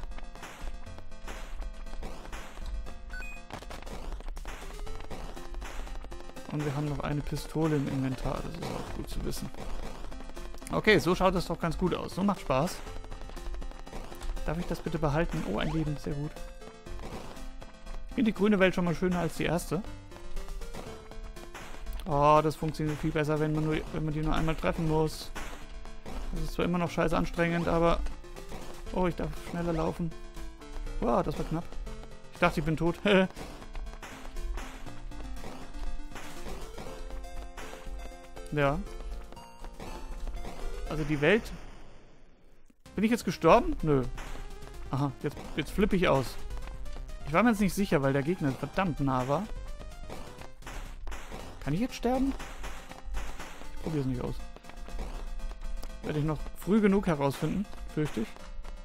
Und wir haben noch eine Pistole im Inventar. Das ist auch gut zu wissen. Okay, so schaut das doch ganz gut aus. So macht Spaß. Darf ich das bitte behalten? Oh, ein Leben. Sehr gut. Ich finde die grüne Welt schon mal schöner als die erste. Oh, das funktioniert viel besser, wenn man, nur, wenn man die nur einmal treffen muss. Das ist zwar immer noch scheiße anstrengend, aber... Oh, ich darf schneller laufen. Wow, das war knapp. Ich dachte, ich bin tot. Ja. Also die Welt... Bin ich jetzt gestorben? Nö. Aha, jetzt, jetzt flippe ich aus. Ich war mir jetzt nicht sicher, weil der Gegner verdammt nah war. Kann ich jetzt sterben? Ich probiere es nicht aus. Werde ich noch früh genug herausfinden, fürchte ich.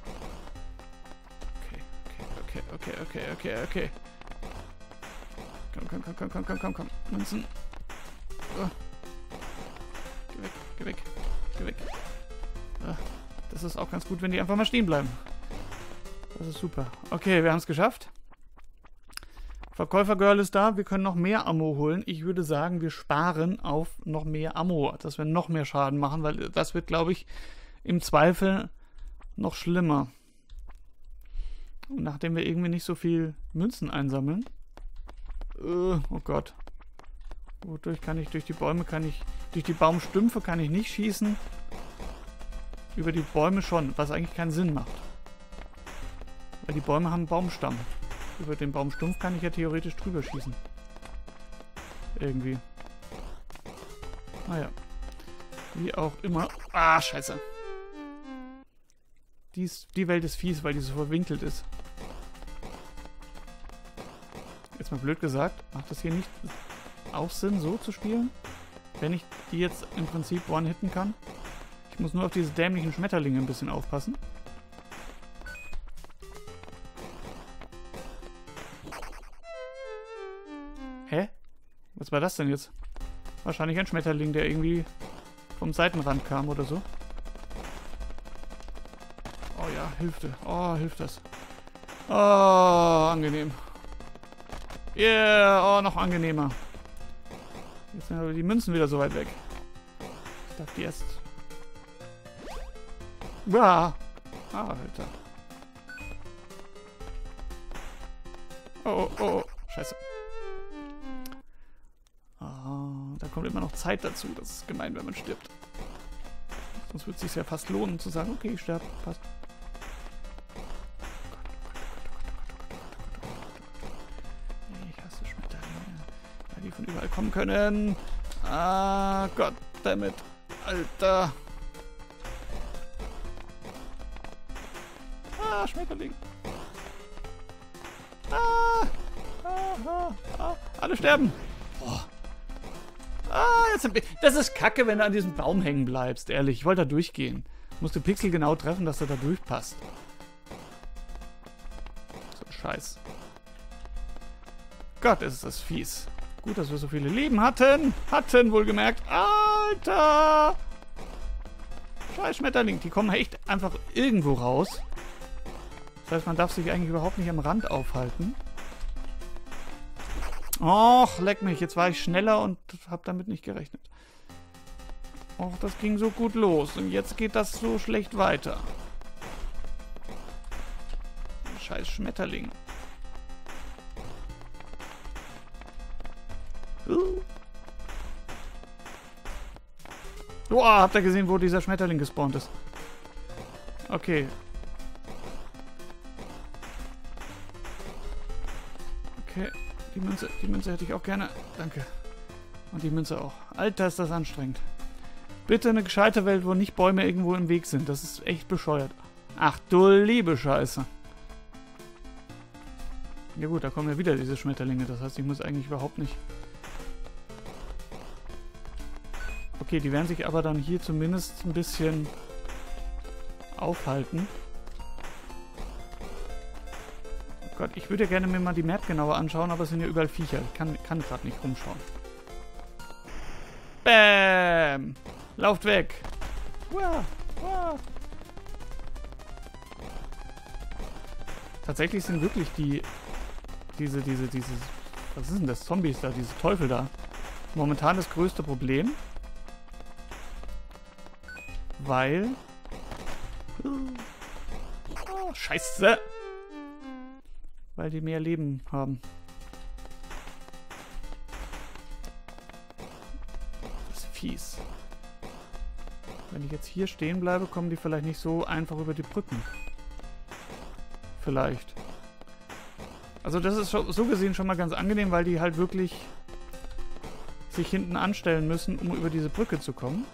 Okay, okay, okay, okay, okay, okay. Komm, komm, komm, komm, komm, komm, komm, komm. Münzen. Oh. Geh weg, geh weg, geh weg. Ah, das ist auch ganz gut, wenn die einfach mal stehen bleiben. Das ist super. Okay, wir haben es geschafft. Verkäufergirl ist da. Wir können noch mehr Ammo holen. Ich würde sagen, wir sparen auf noch mehr Ammo, dass wir noch mehr Schaden machen, weil das wird, glaube ich, im Zweifel noch schlimmer. Und nachdem wir irgendwie nicht so viel Münzen einsammeln. Uh, oh Gott. Wodurch kann ich? Durch die Bäume kann ich... Durch die Baumstümpfe kann ich nicht schießen. Über die Bäume schon, was eigentlich keinen Sinn macht. Weil die Bäume haben einen Baumstamm. Über den Baumstumpf kann ich ja theoretisch drüber schießen. Irgendwie. Naja. Wie auch immer. Ah, scheiße. Dies, die Welt ist fies, weil die so verwinkelt ist. Jetzt mal blöd gesagt, macht das hier nicht auch Sinn, so zu spielen? Wenn ich die jetzt im Prinzip one-hitten kann? Ich muss nur auf diese dämlichen Schmetterlinge ein bisschen aufpassen. Hä? Was war das denn jetzt? Wahrscheinlich ein Schmetterling, der irgendwie vom Seitenrand kam oder so. Oh ja, hilfte. Oh, hilft das. Oh, angenehm. Yeah, oh, noch angenehmer. Jetzt sind aber die Münzen wieder so weit weg. Ich darf die erst... Ja. Ah, Alter. Oh, oh, oh. Scheiße. Ah, da kommt immer noch Zeit dazu. Das ist gemein, wenn man stirbt. Sonst würde es sich ja fast lohnen, zu sagen, okay, ich sterbe. Passt. Ich hasse Schmetterlinge. Weil die von überall kommen können. Ah, Gott, damit. Alter. Ah, Schmetterling. Ah, ah, ah, ah. Alle sterben. Oh. Ah, jetzt, das ist kacke, wenn du an diesem Baum hängen bleibst, ehrlich. Ich wollte da durchgehen. Musste Pixel genau treffen, dass er da durchpasst. So ein Scheiß. Gott, ist das fies. Gut, dass wir so viele Leben hatten. Hatten, wohlgemerkt. Alter! Scheiß Schmetterling. Die kommen echt einfach irgendwo raus. Das heißt, man darf sich eigentlich überhaupt nicht am Rand aufhalten. Och, leck mich. Jetzt war ich schneller und habe damit nicht gerechnet. Och, das ging so gut los. Und jetzt geht das so schlecht weiter. Scheiß Schmetterling. Uh. Oh, habt ihr gesehen, wo dieser Schmetterling gespawnt ist? Okay. Okay. Die Münze, die Münze hätte ich auch gerne. Danke. Und die Münze auch. Alter, ist das anstrengend. Bitte eine gescheite Welt, wo nicht Bäume irgendwo im Weg sind. Das ist echt bescheuert. Ach du liebe Scheiße. Ja gut, da kommen ja wieder diese Schmetterlinge. Das heißt, ich muss eigentlich überhaupt nicht... Okay, die werden sich aber dann hier zumindest ein bisschen aufhalten. Oh Gott, ich würde ja gerne mir mal die Map genauer anschauen, aber es sind ja überall Viecher. Ich kann, kann gerade nicht rumschauen. Bäm! Lauft weg! Uah, uah. Tatsächlich sind wirklich die... Diese, diese, diese... Was ist denn das? Zombies da, diese Teufel da. Momentan das größte Problem. Weil... Oh, Scheiße! Weil die mehr Leben haben. Das ist fies. Wenn ich jetzt hier stehen bleibe, kommen die vielleicht nicht so einfach über die Brücken. Vielleicht. Also das ist so gesehen schon mal ganz angenehm, weil die halt wirklich sich hinten anstellen müssen, um über diese Brücke zu kommen.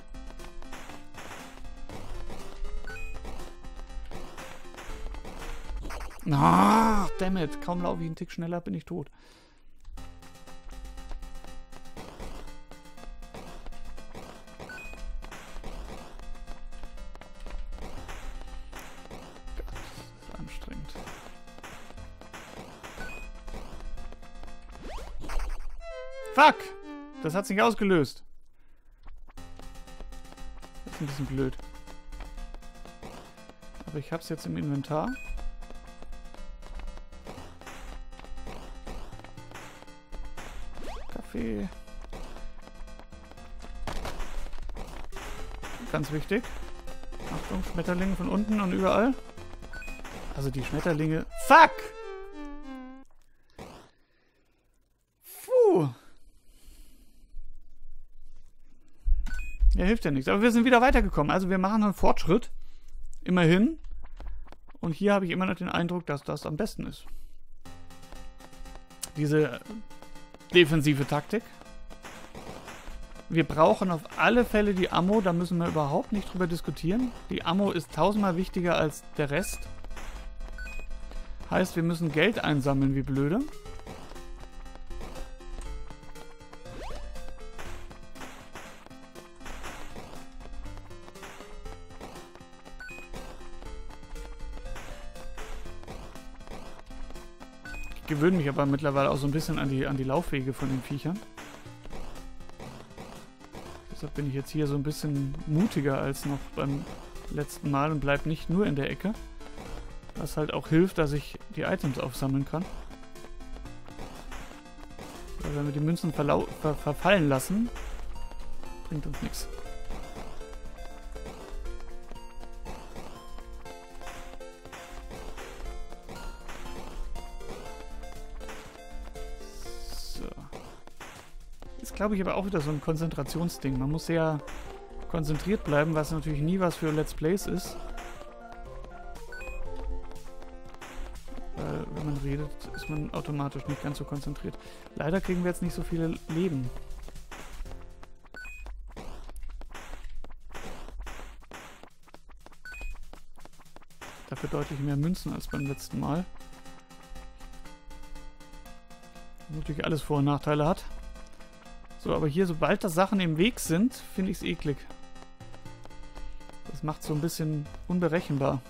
Ah, dammit. Kaum laufe ich einen Tick schneller, bin ich tot. Das ist anstrengend. Fuck! Das hat's nicht ausgelöst. Das ist ein bisschen blöd. Aber ich hab's jetzt im Inventar. Kaffee. Ganz wichtig. Achtung, Schmetterlinge von unten und überall. Also die Schmetterlinge. Fuck! Puh. Ja, hilft ja nichts. Aber wir sind wieder weitergekommen. Also wir machen einen Fortschritt. Immerhin. Und hier habe ich immer noch den Eindruck, dass das am besten ist. Diese defensive Taktik. Wir brauchen auf alle Fälle die Ammo. Da müssen wir überhaupt nicht drüber diskutieren. Die Ammo ist tausendmal wichtiger als der Rest. Heißt, wir müssen Geld einsammeln wie blöde. Ich gewöhne mich aber mittlerweile auch so ein bisschen an die, an die Laufwege von den Viechern. Deshalb bin ich jetzt hier so ein bisschen mutiger als noch beim letzten Mal und bleibe nicht nur in der Ecke. Was halt auch hilft, dass ich die Items aufsammeln kann. Weil wenn wir die Münzen ver verfallen lassen, bringt uns nichts. Glaube ich aber auch wieder so ein Konzentrationsding. Man muss sehr konzentriert bleiben, was natürlich nie was für Let's Plays ist. Weil wenn man redet, ist man automatisch nicht ganz so konzentriert. Leider kriegen wir jetzt nicht so viele Leben. Dafür deutlich mehr Münzen als beim letzten Mal. Was natürlich alles Vor- und Nachteile hat. So, aber hier, sobald da Sachen im Weg sind, finde ich es eklig. Das macht es so ein bisschen unberechenbar.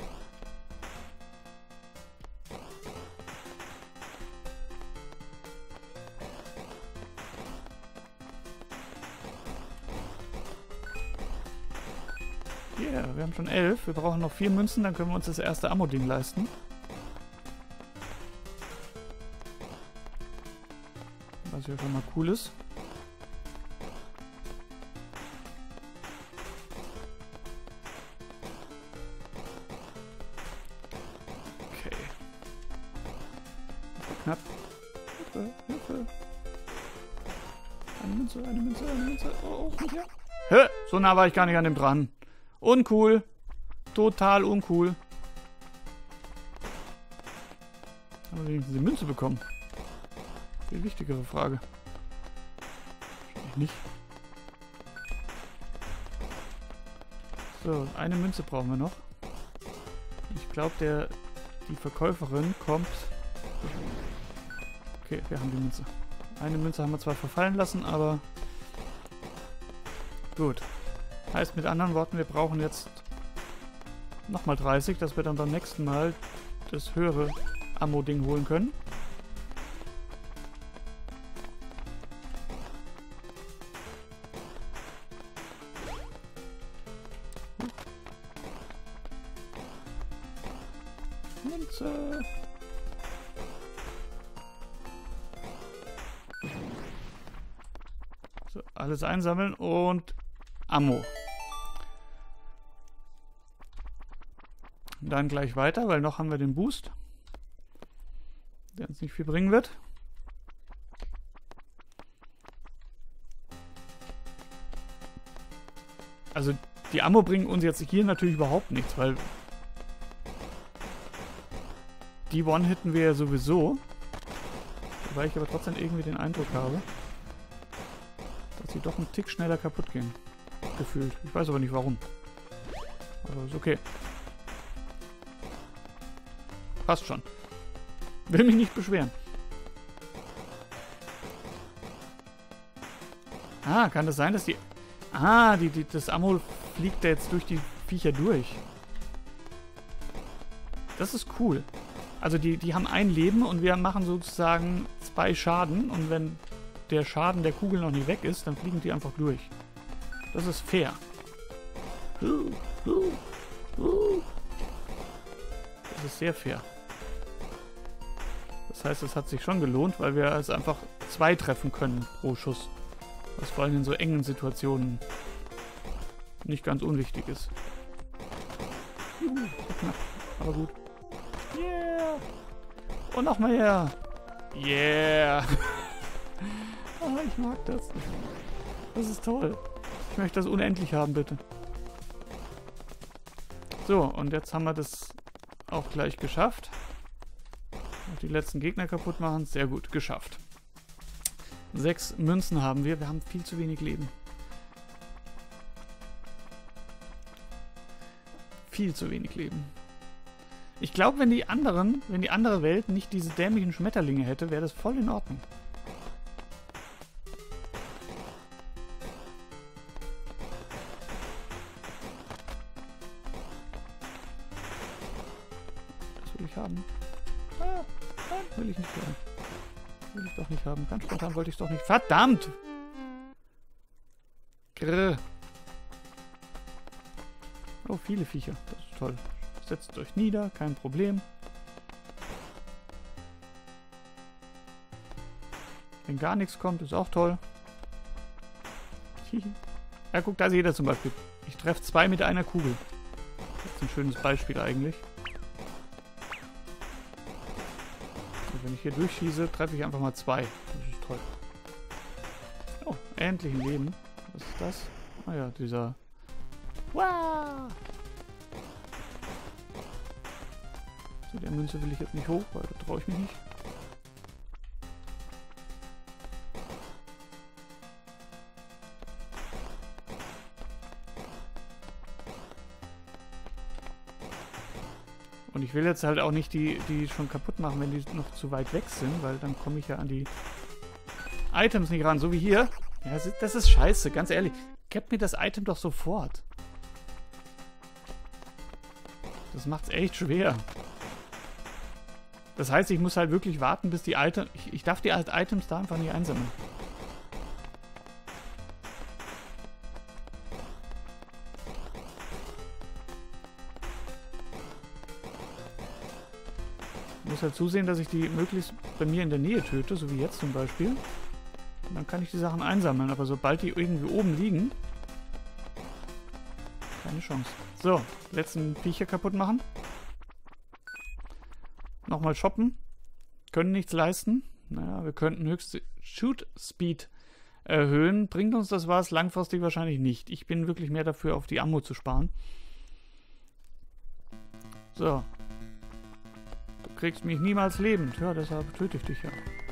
Yeah, wir haben schon elf. Wir brauchen noch vier Münzen, dann können wir uns das erste Ammo-Ding leisten. Was hier schon mal cool ist. Knapp. Hilfe, Hilfe. Eine Münze, eine Münze, eine Münze. Oh, oh, ja. Hä? So nah war ich gar nicht an dem dran. Uncool. Total uncool. Aber wenigstens die Münze bekommen. Viel wichtigere Frage. Wahrscheinlich nicht. So, eine Münze brauchen wir noch. Ich glaube, der die Verkäuferin kommt. Okay, wir haben die Münze. Eine Münze haben wir zwar verfallen lassen, aber gut. Heißt mit anderen Worten, wir brauchen jetzt nochmal dreißig, dass wir dann beim nächsten Mal das höhere Ammo-Ding holen können. Münze. So, alles einsammeln und Ammo. Dann gleich weiter, weil noch haben wir den Boost, der uns nicht viel bringen wird. Also die Ammo bringen uns jetzt hier natürlich überhaupt nichts, weil die One-Hitten wir ja sowieso. Wobei ich aber trotzdem irgendwie den Eindruck habe, dass sie doch einen Tick schneller kaputt gehen. Gefühlt. Ich weiß aber nicht warum. Aber ist okay. Passt schon. Will mich nicht beschweren. Ah, kann das sein, dass die... Ah, die, die, das Ammo fliegt da jetzt durch die Viecher durch. Das ist cool. Also die, die haben ein Leben und wir machen sozusagen zwei Schaden. Und wenn der Schaden der Kugel noch nicht weg ist, dann fliegen die einfach durch. Das ist fair. Das ist sehr fair. Das heißt, es hat sich schon gelohnt, weil wir es einfach zwei treffen können pro Schuss. Was vor allem in so engen Situationen nicht ganz unwichtig ist. Knapp, aber gut. Yeah! Und noch mehr! Yeah! Oh, ich mag das. Das ist toll. Ich möchte das unendlich haben, bitte. So, und jetzt haben wir das auch gleich geschafft. Und die letzten Gegner kaputt machen. Sehr gut, geschafft. Sechs Münzen haben wir. Wir haben viel zu wenig Leben. Viel zu wenig Leben. Ich glaube, wenn die anderen, wenn die andere Welt nicht diese dämlichen Schmetterlinge hätte, wäre das voll in Ordnung. Das will ich haben. Ah, nein, will ich nicht haben. Will ich doch nicht haben. Ganz spontan wollte ich es doch nicht. Verdammt! Grrr. Oh, viele Viecher. Das ist toll. Setzt euch nieder, kein Problem. Wenn gar nichts kommt, ist auch toll. Ja, guck, da ist jeder zum Beispiel. Ich treffe zwei mit einer Kugel. Das ist ein schönes Beispiel eigentlich. Und wenn ich hier durchschieße, treffe ich einfach mal zwei. Das ist toll. Oh, endlich ein Leben. Was ist das? Ah ja, dieser... Wow! Zu der Münze will ich jetzt nicht hoch, weil da traue ich mich nicht. Und ich will jetzt halt auch nicht die, die schon kaputt machen, wenn die noch zu weit weg sind, weil dann komme ich ja an die Items nicht ran, so wie hier. Ja, das ist, das ist scheiße, ganz ehrlich. Gebt mir das Item doch sofort. Das macht's echt schwer. Das heißt, ich muss halt wirklich warten, bis die Items... Ich, ich darf die Items da einfach nicht einsammeln. Ich muss halt zusehen, dass ich die möglichst bei mir in der Nähe töte, so wie jetzt zum Beispiel. Und dann kann ich die Sachen einsammeln, aber sobald die irgendwie oben liegen... Keine Chance. So, letzten Viecher kaputt machen. Nochmal shoppen. Können nichts leisten. Naja, wir könnten höchste Shoot Speed erhöhen. Bringt uns das was? Langfristig wahrscheinlich nicht. Ich bin wirklich mehr dafür, auf die Ammo zu sparen. So. Du kriegst mich niemals lebend. Ja, deshalb töte ich dich ja.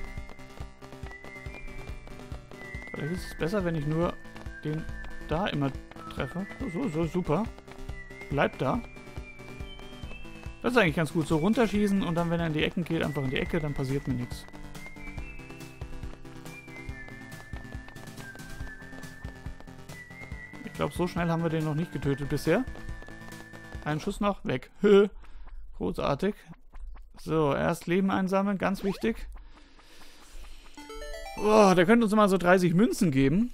Vielleicht ist es besser, wenn ich nur den da immer treffe. So, so, so, super. Bleib da. Das ist eigentlich ganz gut. So runterschießen und dann, wenn er in die Ecken geht, einfach in die Ecke, dann passiert mir nichts. Ich glaube, so schnell haben wir den noch nicht getötet bisher. Einen Schuss noch, weg. Großartig. So, erst Leben einsammeln, ganz wichtig. Oh, der könnte uns mal so dreißig Münzen geben.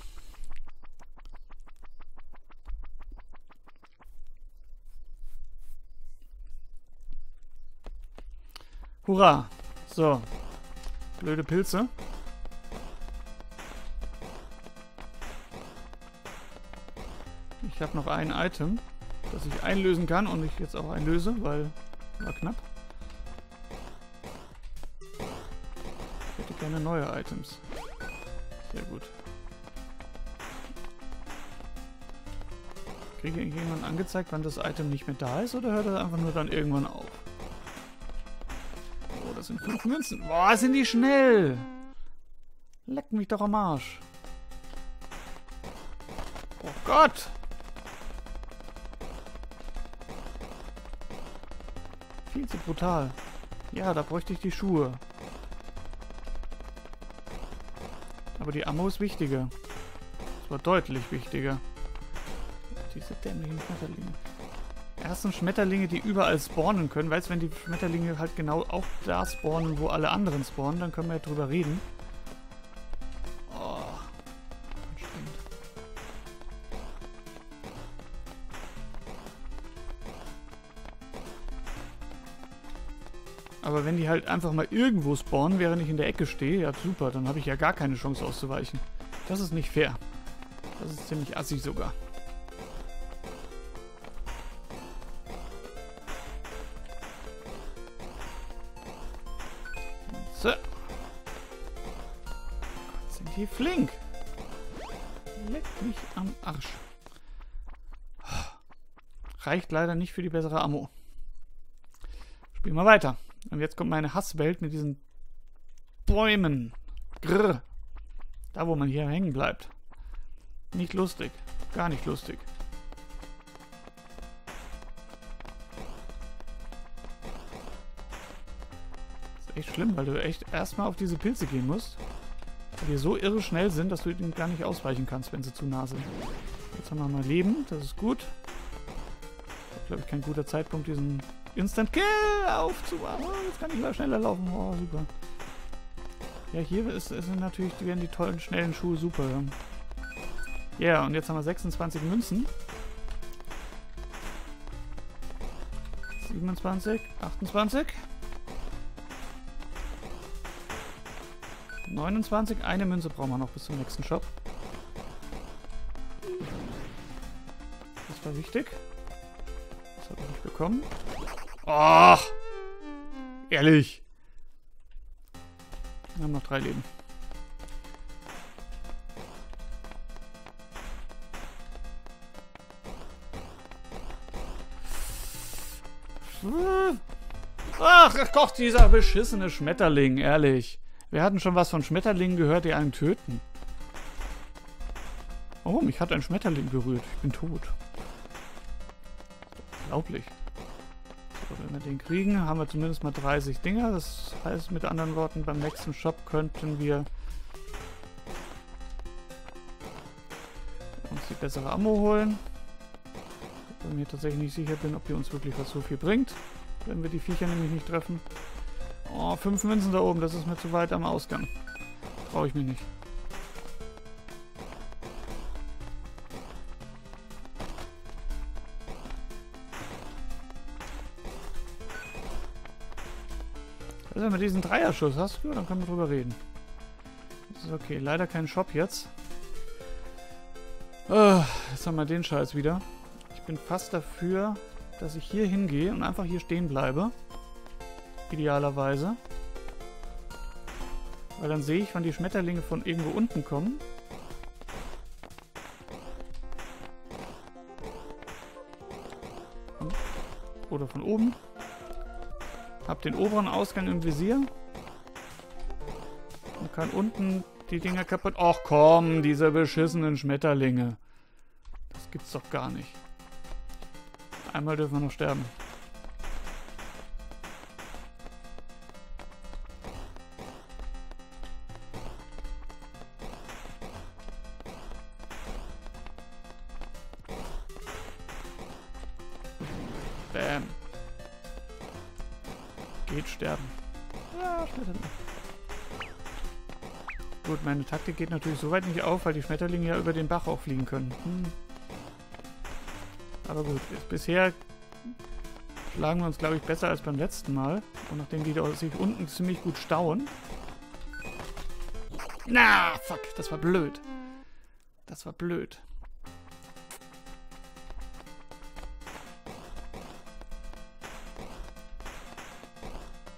Hurra! So. Blöde Pilze. Ich habe noch ein Item. das ich einlösen kann und ich jetzt auch einlöse, weil war knapp. Ich hätte gerne neue Items. Sehr gut. Kriege ich irgendjemand angezeigt, wann das Item nicht mehr da ist, oder hört das einfach nur dann irgendwann auf? Oh, das sind fünf Münzen. Boah, sind die schnell! Leck mich doch am Arsch. Oh Gott! Viel zu brutal. Ja, da bräuchte ich die Schuhe. Aber die Ammo ist wichtiger. Das war deutlich wichtiger. Diese dämlichen Schmetterlinge. Erstens Schmetterlinge, die überall spawnen können. Weißt du, wenn die Schmetterlinge halt genau auch da spawnen, wo alle anderen spawnen, dann können wir ja drüber reden. Oh. Anstrengend. Aber wenn die halt einfach mal irgendwo spawnen, während ich in der Ecke stehe, ja super, dann habe ich ja gar keine Chance auszuweichen. Das ist nicht fair. Das ist ziemlich assig sogar. So. Gott, sind die flink. Leck mich am Arsch. Reicht leider nicht für die bessere Ammo. Spielen wir weiter. Und jetzt kommt meine Hasswelt mit diesen Bäumen. Grrr. Da, wo man hier hängen bleibt. Nicht lustig. Gar nicht lustig. Das ist echt schlimm, weil du echt erstmal auf diese Pilze gehen musst. Die so irre schnell sind, dass du ihnen gar nicht ausweichen kannst, wenn sie zu nah sind. Jetzt haben wir mal Leben. Das ist gut. Das ist, glaube ich, kein guter Zeitpunkt, diesen Instant Kill aufzubauen. Oh, jetzt kann ich mal schneller laufen. Oh, super. Ja, hier ist, sind natürlich, die werden die tollen, schnellen Schuhe super. Ja, yeah, und jetzt haben wir sechsundzwanzig Münzen. siebenundzwanzig, achtundzwanzig. neunundzwanzig. Eine Münze brauchen wir noch bis zum nächsten Shop. Das war wichtig. Das habe ich nicht bekommen. Ach! Ehrlich! Wir haben noch drei Leben. Ach, Gott, dieser beschissene Schmetterling, ehrlich. Wir hatten schon was von Schmetterlingen gehört, die einen töten. Oh, mich hat ein Schmetterling berührt. Ich bin tot. Unglaublich. So, wenn wir den kriegen, haben wir zumindest mal dreißig Dinger. Das heißt mit anderen Worten, beim nächsten Shop könnten wir uns die bessere Ammo holen. Ich bin mir tatsächlich nicht sicher bin, ob die uns wirklich was so viel bringt, wenn wir die Viecher nämlich nicht treffen. Oh, fünf Münzen da oben, das ist mir zu weit am Ausgang. Traue ich mich nicht. Also wenn du diesen Dreierschuss hast, ja, dann können wir drüber reden. Das ist okay. Leider kein Shop jetzt. Oh, jetzt haben wir den Scheiß wieder. Ich bin fast dafür, dass ich hier hingehe und einfach hier stehen bleibe. Idealerweise. Weil dann sehe ich, wann die Schmetterlinge von irgendwo unten kommen. Oder von oben. Hab den oberen Ausgang im Visier. Und kann unten die Dinger kaputt... Ach komm, diese beschissenen Schmetterlinge. Das gibt's doch gar nicht. Einmal dürfen wir noch sterben. Bam. Geht sterben. Ja, Schmetterling. Gut, meine Taktik geht natürlich so weit nicht auf, weil die Schmetterlinge ja über den Bach auch fliegen können. Hm. Aber gut, jetzt bisher schlagen wir uns, glaube ich, besser als beim letzten Mal. Und nachdem die da sich unten ziemlich gut stauen. Na, fuck, das war blöd. Das war blöd.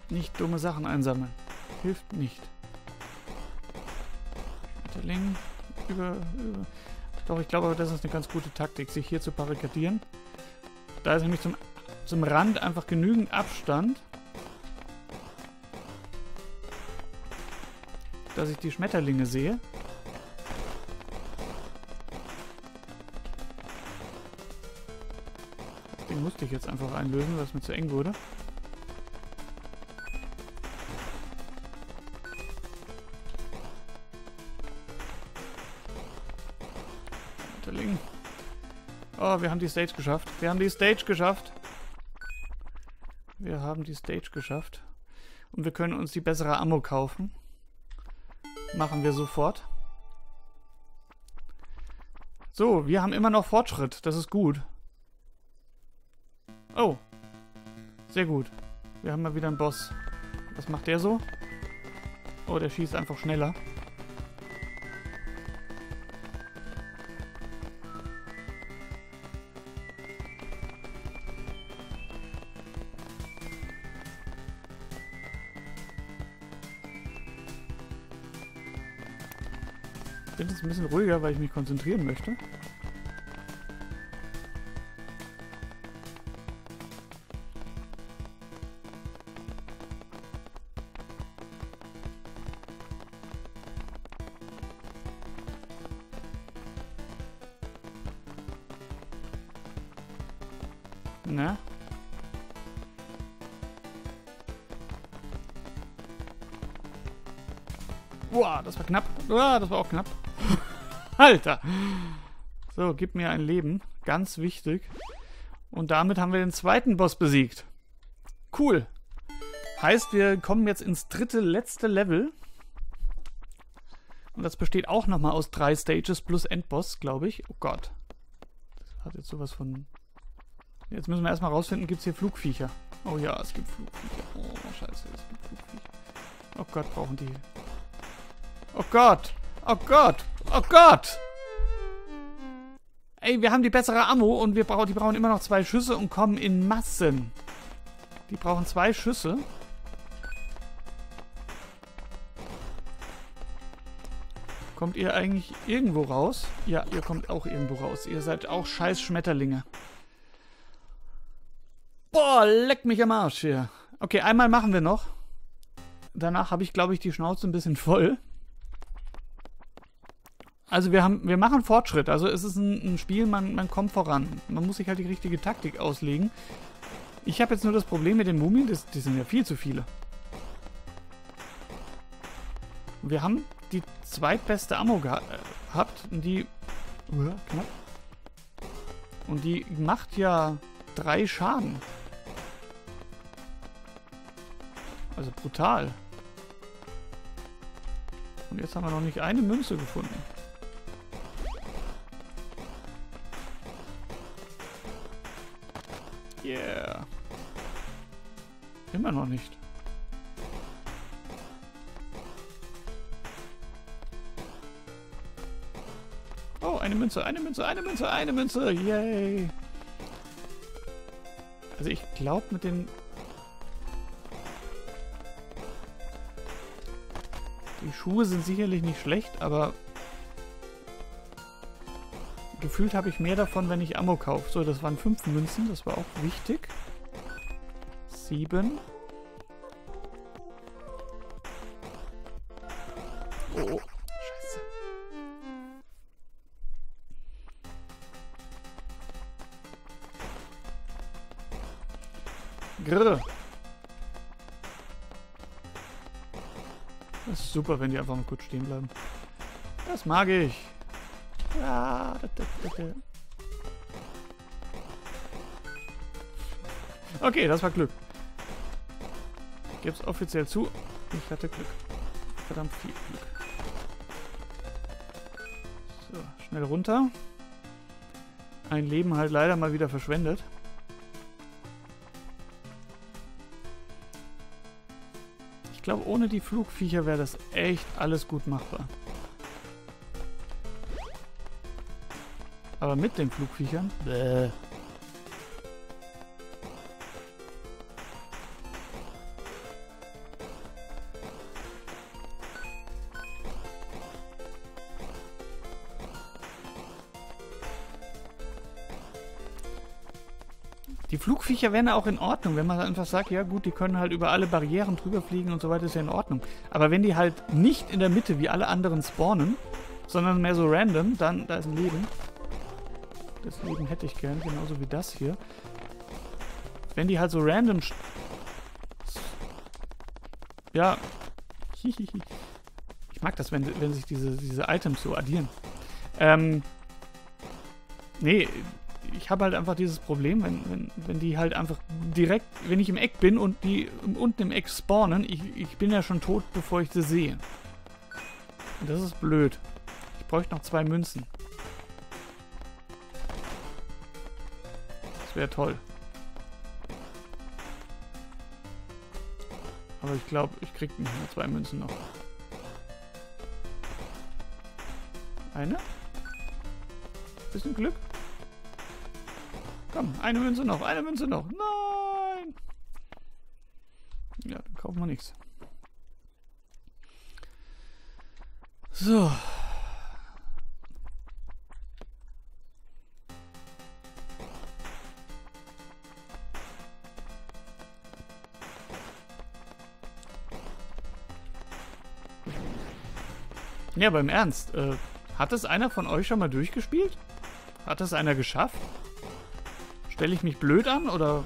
Nicht dumme Sachen einsammeln. Hilft nicht. Schmetterling. Über, über. Doch, ich glaube, das ist eine ganz gute Taktik, sich hier zu barrikadieren. Da ist nämlich zum, zum Rand einfach genügend Abstand, dass ich die Schmetterlinge sehe. Das Ding musste ich jetzt einfach einlösen, weil es mir zu eng wurde. Schmetterling. Oh, wir haben die Stage geschafft. Wir haben die Stage geschafft. Wir haben die Stage geschafft. Und wir können uns die bessere Ammo kaufen. Machen wir sofort. So, wir haben immer noch Fortschritt. Das ist gut. Oh. Sehr gut. Wir haben mal wieder einen Boss. Was macht der so? Oh, der schießt einfach schneller. Ich bin jetzt ein bisschen ruhiger, weil ich mich konzentrieren möchte. Na? Boah, das war knapp. Boah, das war auch knapp. Alter! So, gib mir ein Leben. Ganz wichtig. Und damit haben wir den zweiten Boss besiegt. Cool. Heißt, wir kommen jetzt ins dritte, letzte Level. Und das besteht auch nochmal aus drei Stages plus Endboss, glaube ich. Oh Gott. Das hat jetzt sowas von... Jetzt müssen wir erstmal rausfinden, gibt es hier Flugviecher? Oh ja, es gibt Flugviecher. Oh, scheiße, es gibt Flugviecher. Oh Gott, brauchen die... Oh Gott! Oh Gott! Oh Gott! Ey, wir haben die bessere Ammo und wir brauchen, die brauchen immer noch zwei Schüsse und kommen in Massen. Die brauchen zwei Schüsse. Kommt ihr eigentlich irgendwo raus? Ja, ihr kommt auch irgendwo raus. Ihr seid auch scheiß Schmetterlinge. Boah, leck mich am Arsch hier. Okay, einmal machen wir noch. Danach habe ich, glaube ich, die Schnauze ein bisschen voll. Also wir haben, wir machen Fortschritt. Also es ist ein, ein Spiel, man, man kommt voran. Man muss sich halt die richtige Taktik auslegen. Ich habe jetzt nur das Problem mit den Mumien, das, die sind ja viel zu viele. Wir haben die zweitbeste Ammo geha gehabt und die... Uh, knapp. Und die macht ja drei Schaden. Also brutal. Und jetzt haben wir noch nicht eine Münze gefunden. Yeah. Immer noch nicht. Oh, eine Münze, eine Münze, eine Münze, eine Münze. Yay. Also ich glaube mit den... Die Schuhe sind sicherlich nicht schlecht, aber... Gefühlt habe ich mehr davon, wenn ich Ammo kaufe. So, das waren fünf Münzen, das war auch wichtig. Sieben. Oh, scheiße. Grrr. Das ist super, wenn die einfach mal kurz stehen bleiben. Das mag ich. Ja, da, da, da, da. Okay, das war Glück. Ich gebe es offiziell zu. Ich hatte Glück. Verdammt viel Glück. So, schnell runter. Ein Leben halt leider mal wieder verschwendet. Ich glaube, ohne die Flugviecher wäre das echt alles gut machbar. Aber mit den Flugviechern? Bäh. Die Flugviecher wären ja auch in Ordnung, wenn man einfach sagt, ja gut, die können halt über alle Barrieren drüber fliegen und so weiter, ist ja in Ordnung. Aber wenn die halt nicht in der Mitte wie alle anderen spawnen, sondern mehr so random, dann, da ist ein Leben. Das Leben hätte ich gern, genauso wie das hier. Wenn die halt so random... Ja. Hihihi. Ich mag das, wenn, wenn sich diese, diese Items so addieren. Ähm... Nee... Ich habe halt einfach dieses Problem, wenn, wenn, wenn die halt einfach direkt, wenn ich im Eck bin und die unten im Eck spawnen, ich, ich bin ja schon tot, bevor ich sie sehe. Und das ist blöd. Ich bräuchte noch zwei Münzen. Das wäre toll. Aber ich glaube, ich krieg nicht mehr zwei Münzen noch. Eine? Bisschen Glück. Komm, eine Münze noch, eine Münze noch. Nein! Ja, dann kaufen wir nichts. So. Ja, aber im Ernst, äh, hat es einer von euch schon mal durchgespielt? Hat es einer geschafft? Stelle ich mich blöd an, oder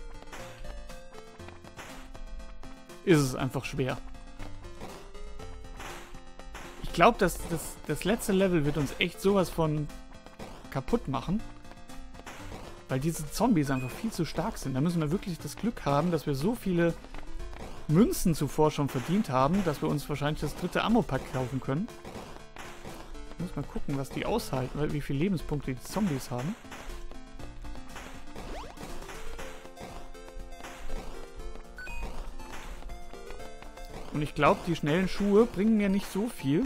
ist es einfach schwer? Ich glaube, dass das, das letzte Level wird uns echt sowas von kaputt machen, weil diese Zombies einfach viel zu stark sind. Da müssen wir wirklich das Glück haben, dass wir so viele Münzen zuvor schon verdient haben, dass wir uns wahrscheinlich das dritte Ammo-Pack kaufen können. Ich muss mal gucken, was die aushalten, weil wie viele Lebenspunkte die Zombies haben. Und ich glaube, die schnellen Schuhe bringen mir nicht so viel.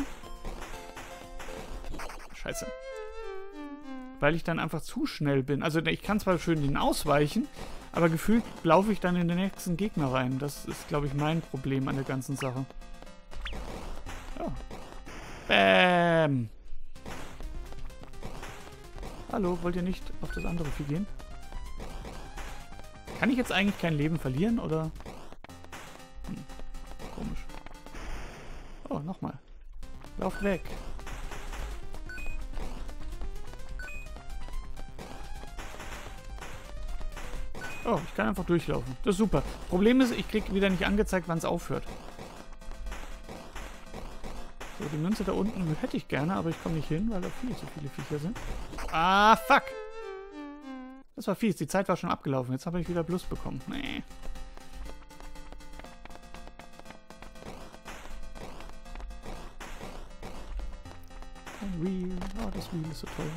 Scheiße. Weil ich dann einfach zu schnell bin. Also ich kann zwar schön den ausweichen, aber gefühlt laufe ich dann in den nächsten Gegner rein. Das ist, glaube ich, mein Problem an der ganzen Sache. Ja. Bäm. Hallo, wollt ihr nicht auf das andere Vieh gehen? Kann ich jetzt eigentlich kein Leben verlieren, oder? Hm. Komisch. Oh, nochmal. Lauft weg. Oh, ich kann einfach durchlaufen. Das ist super. Problem ist, ich krieg wieder nicht angezeigt, wann es aufhört. So, die Münze da unten hätte ich gerne, aber ich komme nicht hin, weil da viel zu viele Viecher sind. Ah, fuck! Das war fies. Die Zeit war schon abgelaufen. Jetzt habe ich wieder Plus bekommen. Nee. Ein Wheel. Oh, das Wheel ist so toll.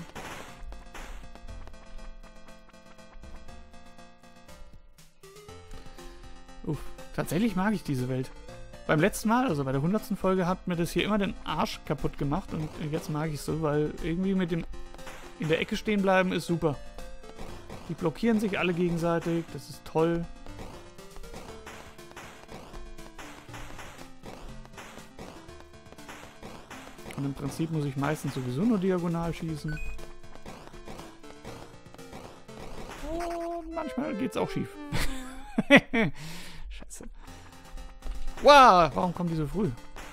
Uff. Tatsächlich mag ich diese Welt. Beim letzten Mal, also bei der hundertsten Folge, hat mir das hier immer den Arsch kaputt gemacht und jetzt mag ich es so, weil irgendwie mit dem in der Ecke stehen bleiben ist super. Die blockieren sich alle gegenseitig, das ist toll. Und im Prinzip muss ich meistens sowieso nur diagonal schießen. Und manchmal geht's auch schief. Scheiße. Wow, warum kommen die so früh?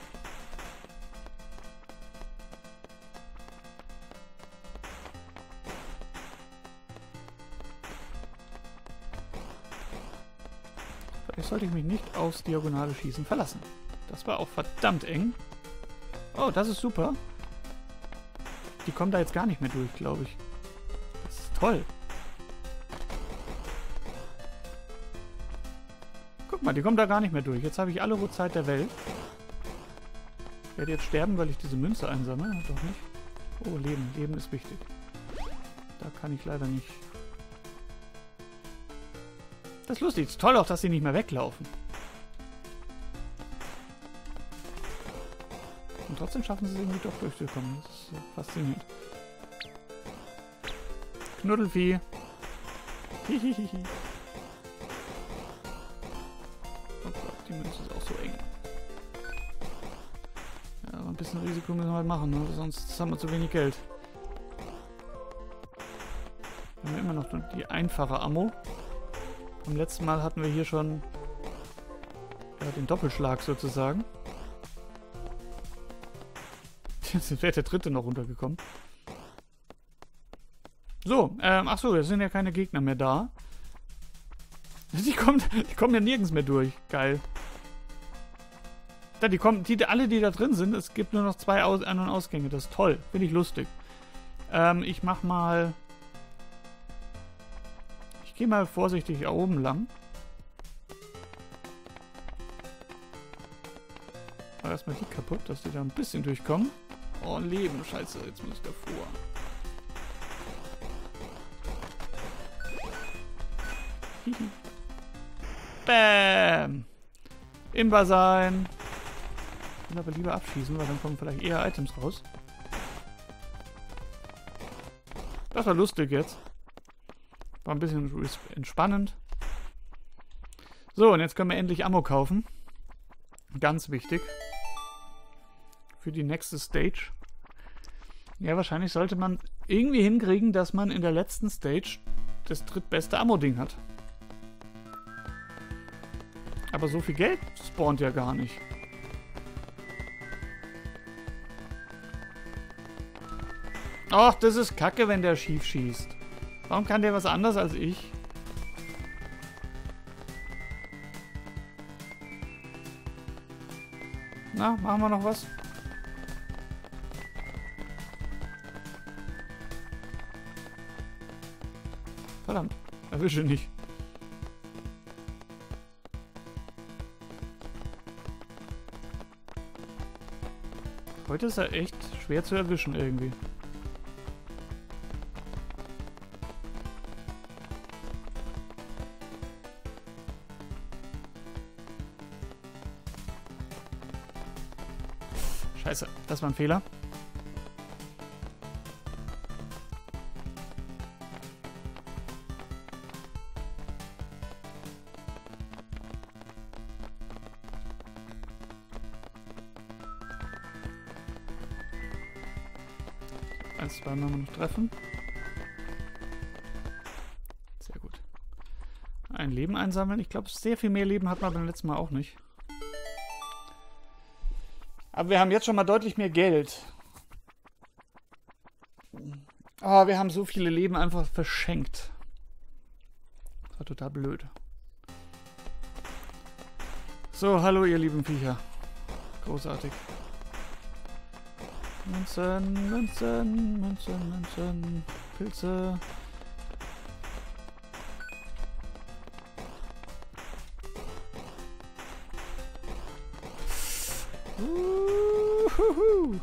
Vielleicht sollte ich mich nicht aufs diagonale Schießen verlassen. Das war auch verdammt eng. Oh, das ist super. Die kommen da jetzt gar nicht mehr durch, glaube ich. Das ist toll. Guck mal, die kommen da gar nicht mehr durch. Jetzt habe ich alle Zeit der Welt. Ich werde jetzt sterben, weil ich diese Münze einsammle. Doch nicht. Oh, Leben. Leben ist wichtig. Da kann ich leider nicht. Das ist lustig. Es ist toll auch, dass sie nicht mehr weglaufen. Und trotzdem schaffen sie es irgendwie doch durchzukommen. Das ist äh, faszinierend. Knuddelvieh. Hihihihi. Oh Gott, die Münze ist auch so eng. Ja, aber ein bisschen Risiko müssen wir halt machen, ne? Sonst haben wir zu wenig Geld. Wir haben immer noch die einfache Ammo. Beim letzten Mal hatten wir hier schon ja, den Doppelschlag sozusagen. Jetzt wäre der dritte noch runtergekommen. So, ähm, ach so, es sind ja keine Gegner mehr da. Die kommen, die kommen ja nirgends mehr durch. Geil. Ja, die kommen, die, alle, die da drin sind, es gibt nur noch zwei Aus- Ein- und Ausgänge. Das ist toll. Finde ich lustig. Ähm, ich mach mal... Ich gehe mal vorsichtig hier oben lang. Aber erstmal die kaputt, dass die da ein bisschen durchkommen. Oh, ein Leben. Scheiße, jetzt muss ich davor. Hihi. Bäm. Imba sein. Ich will aber lieber abschießen, weil dann kommen vielleicht eher Items raus. Das war lustig jetzt. War ein bisschen entspannend. So, und jetzt können wir endlich Ammo kaufen. Ganz wichtig. Für die nächste Stage. Ja, wahrscheinlich sollte man irgendwie hinkriegen, dass man in der letzten Stage das drittbeste Ammo-Ding hat. Aber so viel Geld spawnt ja gar nicht. Ach, das ist kacke, wenn der schief schießt. Warum kann der was anderes als ich? Na, machen wir noch was? Verdammt, erwische nicht. Heute ist er echt schwer zu erwischen irgendwie. Scheiße, das war ein Fehler. Eins, zwei Mal noch treffen. Sehr gut. Ein Leben einsammeln. Ich glaube, sehr viel mehr Leben hat man beim letzten Mal auch nicht. Aber wir haben jetzt schon mal deutlich mehr Geld. Oh, wir haben so viele Leben einfach verschenkt. Das war total blöd. So, hallo ihr lieben Viecher. Großartig. Münzen, Münzen, Münzen, Münzen, Pilze. Uhuhu.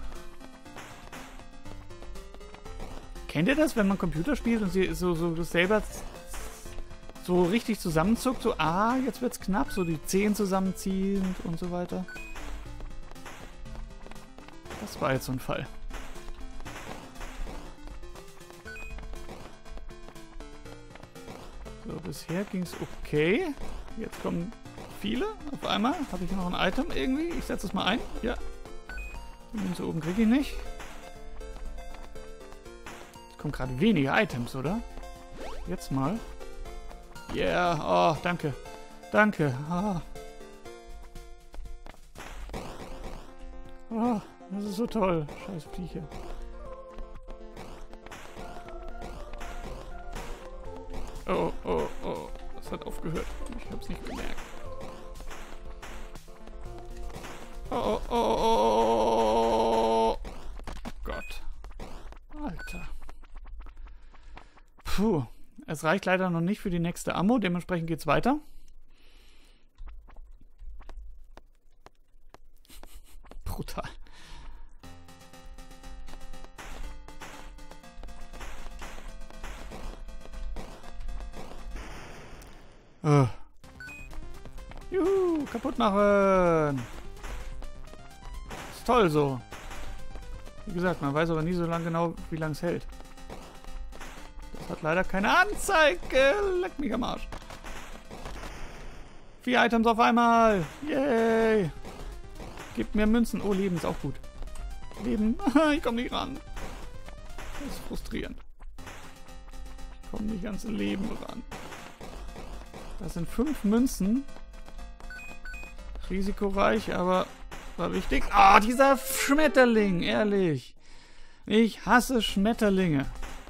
Kennt ihr das, wenn man Computer spielt und sie so, so selber so richtig zusammenzuckt? So, ah, jetzt wird's knapp, so die Zehen zusammenziehen und so weiter. Das war jetzt so ein Fall. So, bisher ging's okay. Jetzt kommen viele auf einmal. Habe ich noch ein Item irgendwie? Ich setze es mal ein. Ja. Den so oben kriege ich nicht. Es kommen gerade wenige Items, oder? Jetzt mal. Yeah. Oh, danke. Danke. Ah. Oh, das ist so toll. Scheiß Viecher. Oh, oh, oh. Das hat aufgehört. Ich hab's nicht gemerkt. Oh, oh, oh, oh, oh Gott. Alter. Puh. Es reicht leider noch nicht für die nächste Ammo. Dementsprechend geht's weiter. Brutal. Uh. Juhu, kaputt machen. Ist toll so. Wie gesagt, man weiß aber nie so lange genau, wie lange es hält. Das hat leider keine Anzeige. Leck mich am Arsch. Vier Items auf einmal. Yay. Gibt mir Münzen. Oh, Leben ist auch gut. Leben. Ich komme nicht ran. Das ist frustrierend. Ich komme nicht ans Leben ran. Das sind fünf Münzen. Risikoreich, aber war wichtig. Ah, dieser Schmetterling, ehrlich. Ich hasse Schmetterlinge.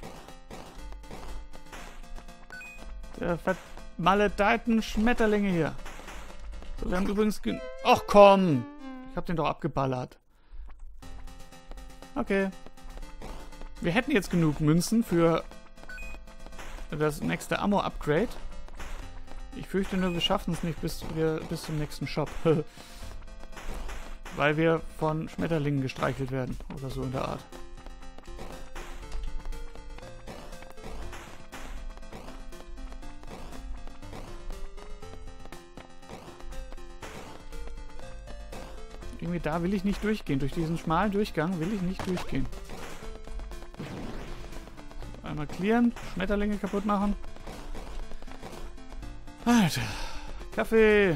Der vermaledeiten Schmetterlinge hier. So, wir haben übrigens... Ach komm! Ich hab den doch abgeballert. Okay. Wir hätten jetzt genug Münzen für das nächste Ammo-Upgrade. Ich fürchte nur, wir schaffen es nicht bis, wir, bis zum nächsten Shop. Weil wir von Schmetterlingen gestreichelt werden. Oder so in der Art. Irgendwie da will ich nicht durchgehen. Durch diesen schmalen Durchgang will ich nicht durchgehen. Einmal clearen, Schmetterlinge kaputt machen. Alter, Kaffee.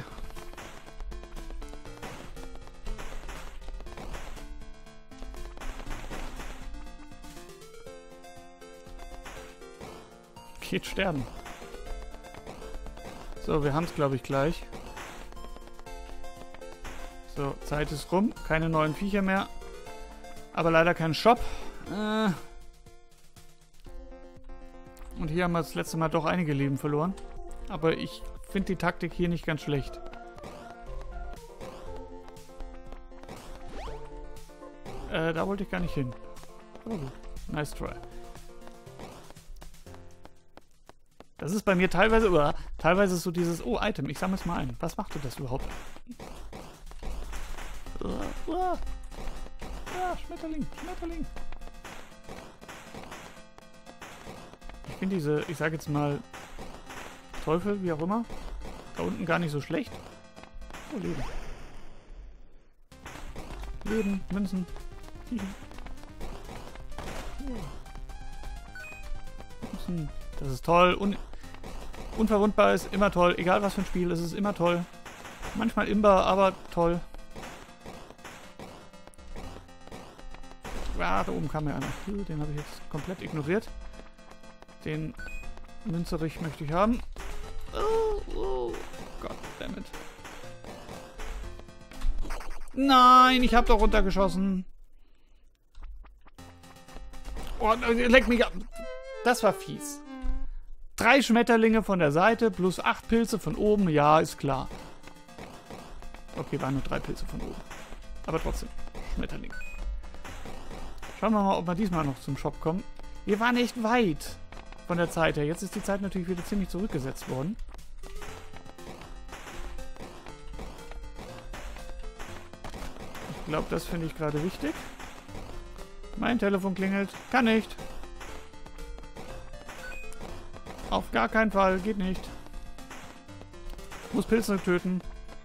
Geht sterben. So, wir haben es, glaube ich, gleich. So, Zeit ist rum. Keine neuen Viecher mehr. Aber leider kein Shop. Äh Und hier haben wir das letzte Mal doch einige Leben verloren. Aber ich finde die Taktik hier nicht ganz schlecht. Äh, da wollte ich gar nicht hin. Oh, nice try. Das ist bei mir teilweise, oder teilweise so dieses, oh, Item, ich sammle es mal ein. Was macht das überhaupt? Uh, uh. Ja, Schmetterling, Schmetterling. Ich finde diese, ich sage jetzt mal, Teufel, wie auch immer, da unten gar nicht so schlecht. Oh, Leben. Leben, Münzen. Münzen. Das ist toll. Un unverwundbar ist immer toll. Egal was für ein Spiel, es ist immer toll. Manchmal imbar, aber toll. Ah, da oben kam ja einer. Den habe ich jetzt komplett ignoriert. Den Münzerich möchte ich haben. Oh, oh. Goddammit. Nein, ich habe doch runtergeschossen. Oh, leck mich ab. Das war fies. Drei Schmetterlinge von der Seite plus acht Pilze von oben. Ja, ist klar. Okay, waren nur drei Pilze von oben. Aber trotzdem, Schmetterling. Schauen wir mal, ob wir diesmal noch zum Shop kommen. Wir waren echt weit von der Zeit her. Jetzt ist die Zeit natürlich wieder ziemlich zurückgesetzt worden. Ich glaube, das finde ich gerade wichtig. Mein Telefon klingelt. Kann nicht. Auf gar keinen Fall. Geht nicht. Muss Pilze töten.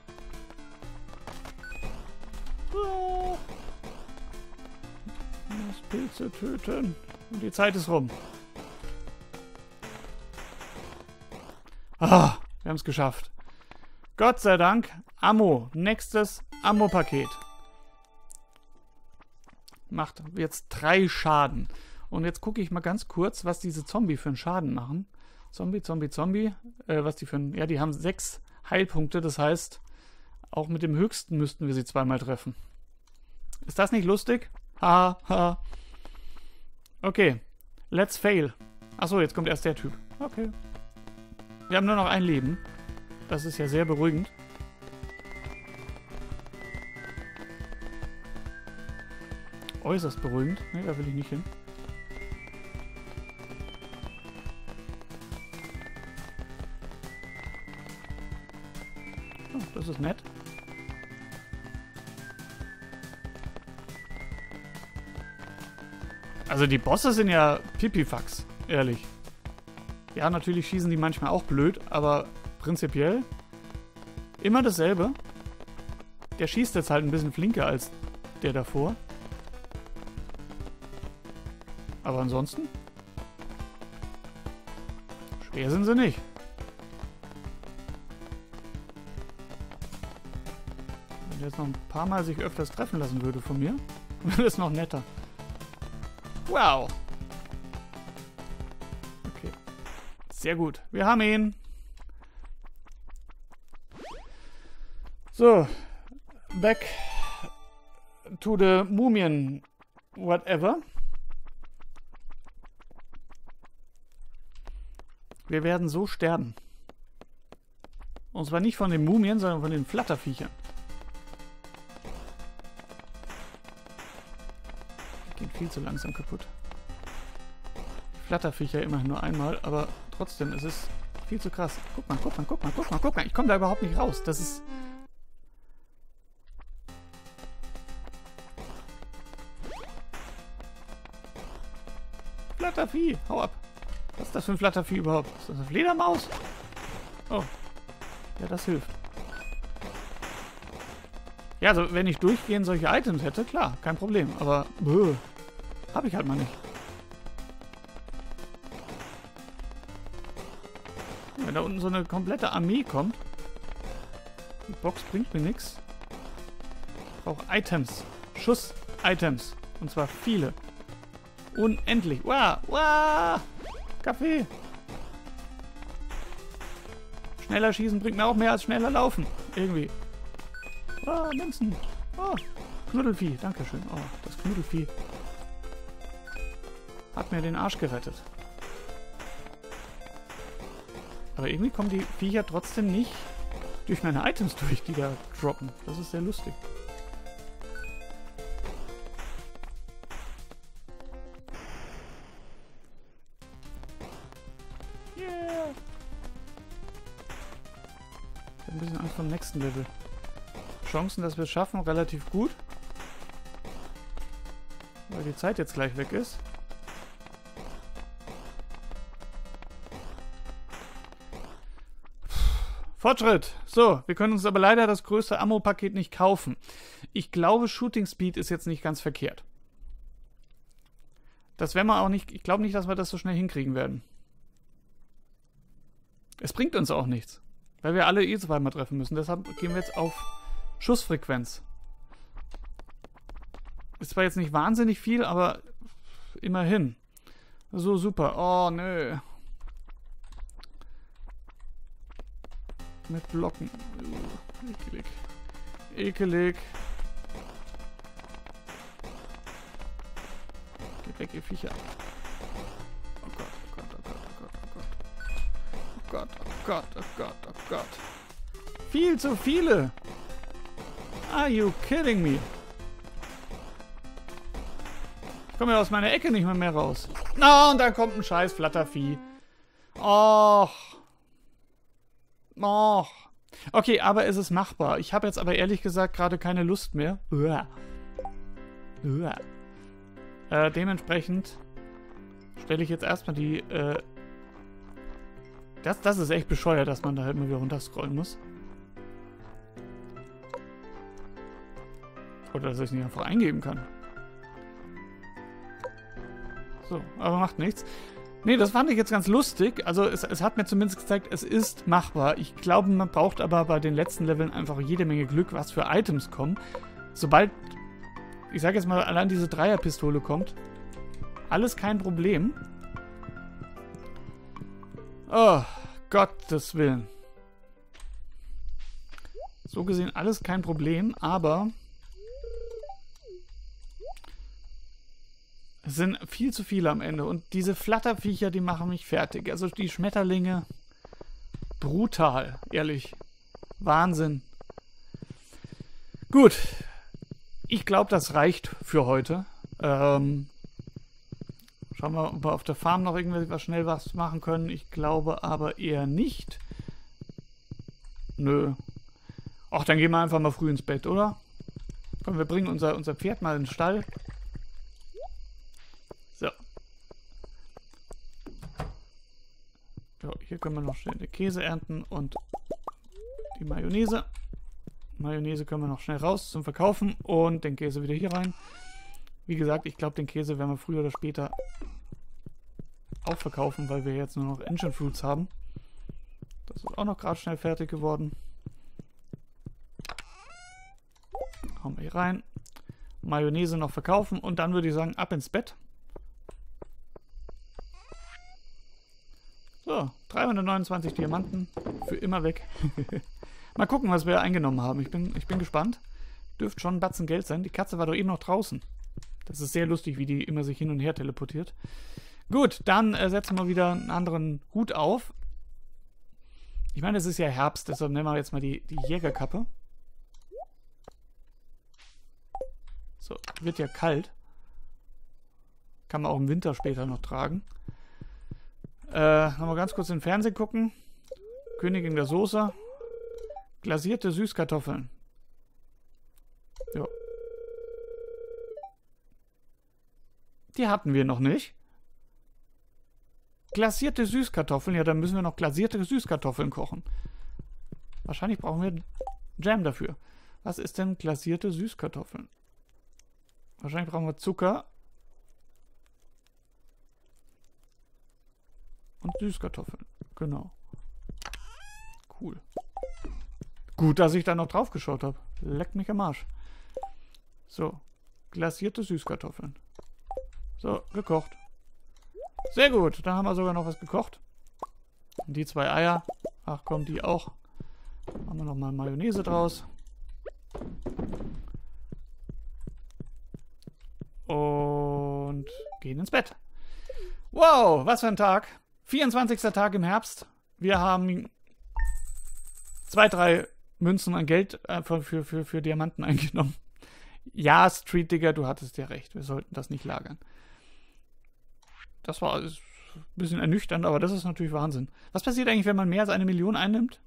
Muss Pilze töten. Und die Zeit ist rum. Ah, wir haben es geschafft. Gott sei Dank. Ammo. Nächstes Ammo-Paket. Macht jetzt drei Schaden. Und jetzt gucke ich mal ganz kurz, was diese Zombie für einen Schaden machen. Zombie, Zombie, Zombie. Äh, was die für einen... Ja, die haben sechs Heilpunkte. Das heißt, auch mit dem höchsten müssten wir sie zweimal treffen. Ist das nicht lustig? Haha, haha. Okay. Let's fail. Achso, jetzt kommt erst der Typ. Okay. Wir haben nur noch ein Leben. Das ist ja sehr beruhigend. Äußerst beruhigend. Ne, da will ich nicht hin. Oh, das ist nett. Also die Bosse sind ja Pipifax, ehrlich. Ja, natürlich schießen die manchmal auch blöd, aber prinzipiell immer dasselbe. Der schießt jetzt halt ein bisschen flinker als der davor. Aber ansonsten schwer sind sie nicht. Wenn er jetzt noch ein paar Mal sich öfters treffen lassen würde von mir, wäre das noch netter. Wow. Okay. Sehr gut. Wir haben ihn. So, back to the Mumien whatever. Wir werden so sterben. Und zwar nicht von den Mumien, sondern von den Flatterviechern. Die gehen viel zu langsam kaputt. Die Flatterviecher immerhin nur einmal, aber trotzdem, es ist viel zu krass. Guck mal, guck mal, guck mal, guck mal, guck mal. Ich komme da überhaupt nicht raus. Das ist... Flattervieh, hau ab. Was ist das für ein Flattervieh überhaupt? Ist das eine Fledermaus? Oh. Ja, das hilft. Ja, also wenn ich durchgehend solche Items hätte, klar, kein Problem. Aber, bäh, hab ich halt mal nicht. Wenn da unten so eine komplette Armee kommt. Die Box bringt mir nichts. Ich brauche Items. Schuss-Items. Und zwar viele. Unendlich. Wow, wow. Kaffee. Schneller schießen bringt mir auch mehr als schneller laufen. Irgendwie. Oh, Münzen. Oh, Knuddelvieh. Dankeschön. Oh, das Knuddelvieh hat mir den Arsch gerettet. Aber irgendwie kommen die Viecher trotzdem nicht durch meine Items durch, die da droppen. Das ist sehr lustig. Yeah! Ich habe ein bisschen Angst vor dem nächsten Level. Chancen, dass wir es schaffen, relativ gut. Weil die Zeit jetzt gleich weg ist. Fortschritt. So, wir können uns aber leider das größte Ammo-Paket nicht kaufen. Ich glaube, Shooting Speed ist jetzt nicht ganz verkehrt. Das werden wir auch nicht... Ich glaube nicht, dass wir das so schnell hinkriegen werden. Es bringt uns auch nichts. Weil wir alle eh zweimal treffen müssen. Deshalb gehen wir jetzt auf Schussfrequenz. Ist zwar jetzt nicht wahnsinnig viel, aber immerhin. So, super. Oh, nö. Mit Blocken. Uh, ekelig. Ekelig. Geht weg, ihr Viecher. Oh Gott, oh Gott, oh Gott, oh Gott, oh Gott. Oh Gott, oh Gott, oh Gott, oh Gott. Viel zu viele. Are you kidding me? Ich komme ja aus meiner Ecke nicht mehr, mehr raus. Na, oh, und da kommt ein scheiß Flattervieh. Och. Och. Okay, aber es ist machbar. Ich habe jetzt aber ehrlich gesagt gerade keine Lust mehr. Uah. Uah. Äh, dementsprechend stelle ich jetzt erstmal die... Äh das, das ist echt bescheuert, dass man da halt mal wieder runterscrollen muss. Oder dass ich es nicht einfach eingeben kann. So, aber macht nichts. Nee, das fand ich jetzt ganz lustig. Also es, es hat mir zumindest gezeigt, es ist machbar. Ich glaube, man braucht aber bei den letzten Leveln einfach jede Menge Glück, was für Items kommen. Sobald, ich sage jetzt mal, allein diese Dreierpistole kommt, alles kein Problem. Oh, Gottes Willen. So gesehen alles kein Problem, aber... Es sind viel zu viele am Ende. Und diese Flatterviecher, die machen mich fertig. Also die Schmetterlinge. Brutal, ehrlich. Wahnsinn. Gut. Ich glaube, das reicht für heute. Ähm, schauen wir, ob wir auf der Farm noch irgendwas schnell was machen können. Ich glaube aber eher nicht. Nö. Ach, dann gehen wir einfach mal früh ins Bett, oder? Komm, wir bringen unser, unser Pferd mal in den Stall. So. So, hier können wir noch schnell den Käse ernten und die Mayonnaise. Mayonnaise können wir noch schnell raus zum Verkaufen und den Käse wieder hier rein. Wie gesagt, ich glaube, den Käse werden wir früher oder später auch verkaufen, weil wir jetzt nur noch Ancient Fruits haben. Das ist auch noch gerade schnell fertig geworden. Hauen wir hier rein. Mayonnaise noch verkaufen und dann würde ich sagen, ab ins Bett. So, dreihundertneunundzwanzig Diamanten. Für immer weg. Mal gucken, was wir eingenommen haben. Ich bin, ich bin gespannt. Dürfte schon ein Batzen Geld sein. Die Katze war doch eben noch draußen. Das ist sehr lustig, wie die immer sich hin und her teleportiert. Gut, dann äh, setzen wir wieder einen anderen Hut auf. Ich meine, es ist ja Herbst, deshalb nehmen wir jetzt mal die, die Jägerkappe. So, wird ja kalt. Kann man auch im Winter später noch tragen. Äh, nochmal ganz kurz den Fernsehen gucken. Königin der Soße. Glasierte Süßkartoffeln. Ja. Die hatten wir noch nicht. Glasierte Süßkartoffeln. Ja, dann müssen wir noch glasierte Süßkartoffeln kochen. Wahrscheinlich brauchen wir Jam dafür. Was ist denn glasierte Süßkartoffeln? Wahrscheinlich brauchen wir Zucker. Und Süßkartoffeln. Genau. Cool. Gut, dass ich da noch drauf geschaut habe. Leckt mich am Arsch. So. Glasierte Süßkartoffeln. So, gekocht. Sehr gut. Da haben wir sogar noch was gekocht. Und die zwei Eier. Ach komm, die auch. Machen wir nochmal Mayonnaise draus. Und gehen ins Bett. Wow, was für ein Tag. vierundzwanzigster Tag im Herbst. Wir haben zwei, drei Münzen an Geld äh, für, für, für, für Diamanten eingenommen. Ja, Street Digger, du hattest ja recht. Wir sollten das nicht lagern. Das war ein bisschen ernüchternd, aber das ist natürlich Wahnsinn. Was passiert eigentlich, wenn man mehr als eine Million einnimmt?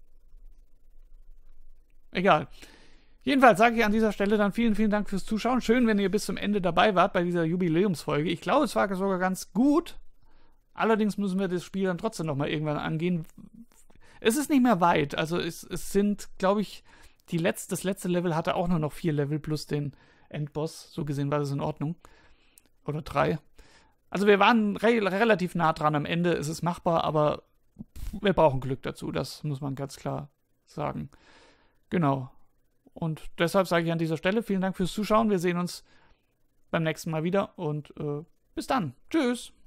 Egal. Jedenfalls sage ich an dieser Stelle dann vielen, vielen Dank fürs Zuschauen. Schön, wenn ihr bis zum Ende dabei wart bei dieser Jubiläumsfolge. Ich glaube, es war sogar ganz gut. Allerdings müssen wir das Spiel dann trotzdem nochmal irgendwann angehen. Es ist nicht mehr weit. Also es, es sind, glaube ich, die letzte, das letzte Level hatte auch nur noch vier Level plus den Endboss. So gesehen war das in Ordnung. Oder drei. Also wir waren re relativ nah dran am Ende. Es ist machbar, aber wir brauchen Glück dazu. Das muss man ganz klar sagen. Genau. Und deshalb sage ich an dieser Stelle vielen Dank fürs Zuschauen. Wir sehen uns beim nächsten Mal wieder und äh, bis dann. Tschüss.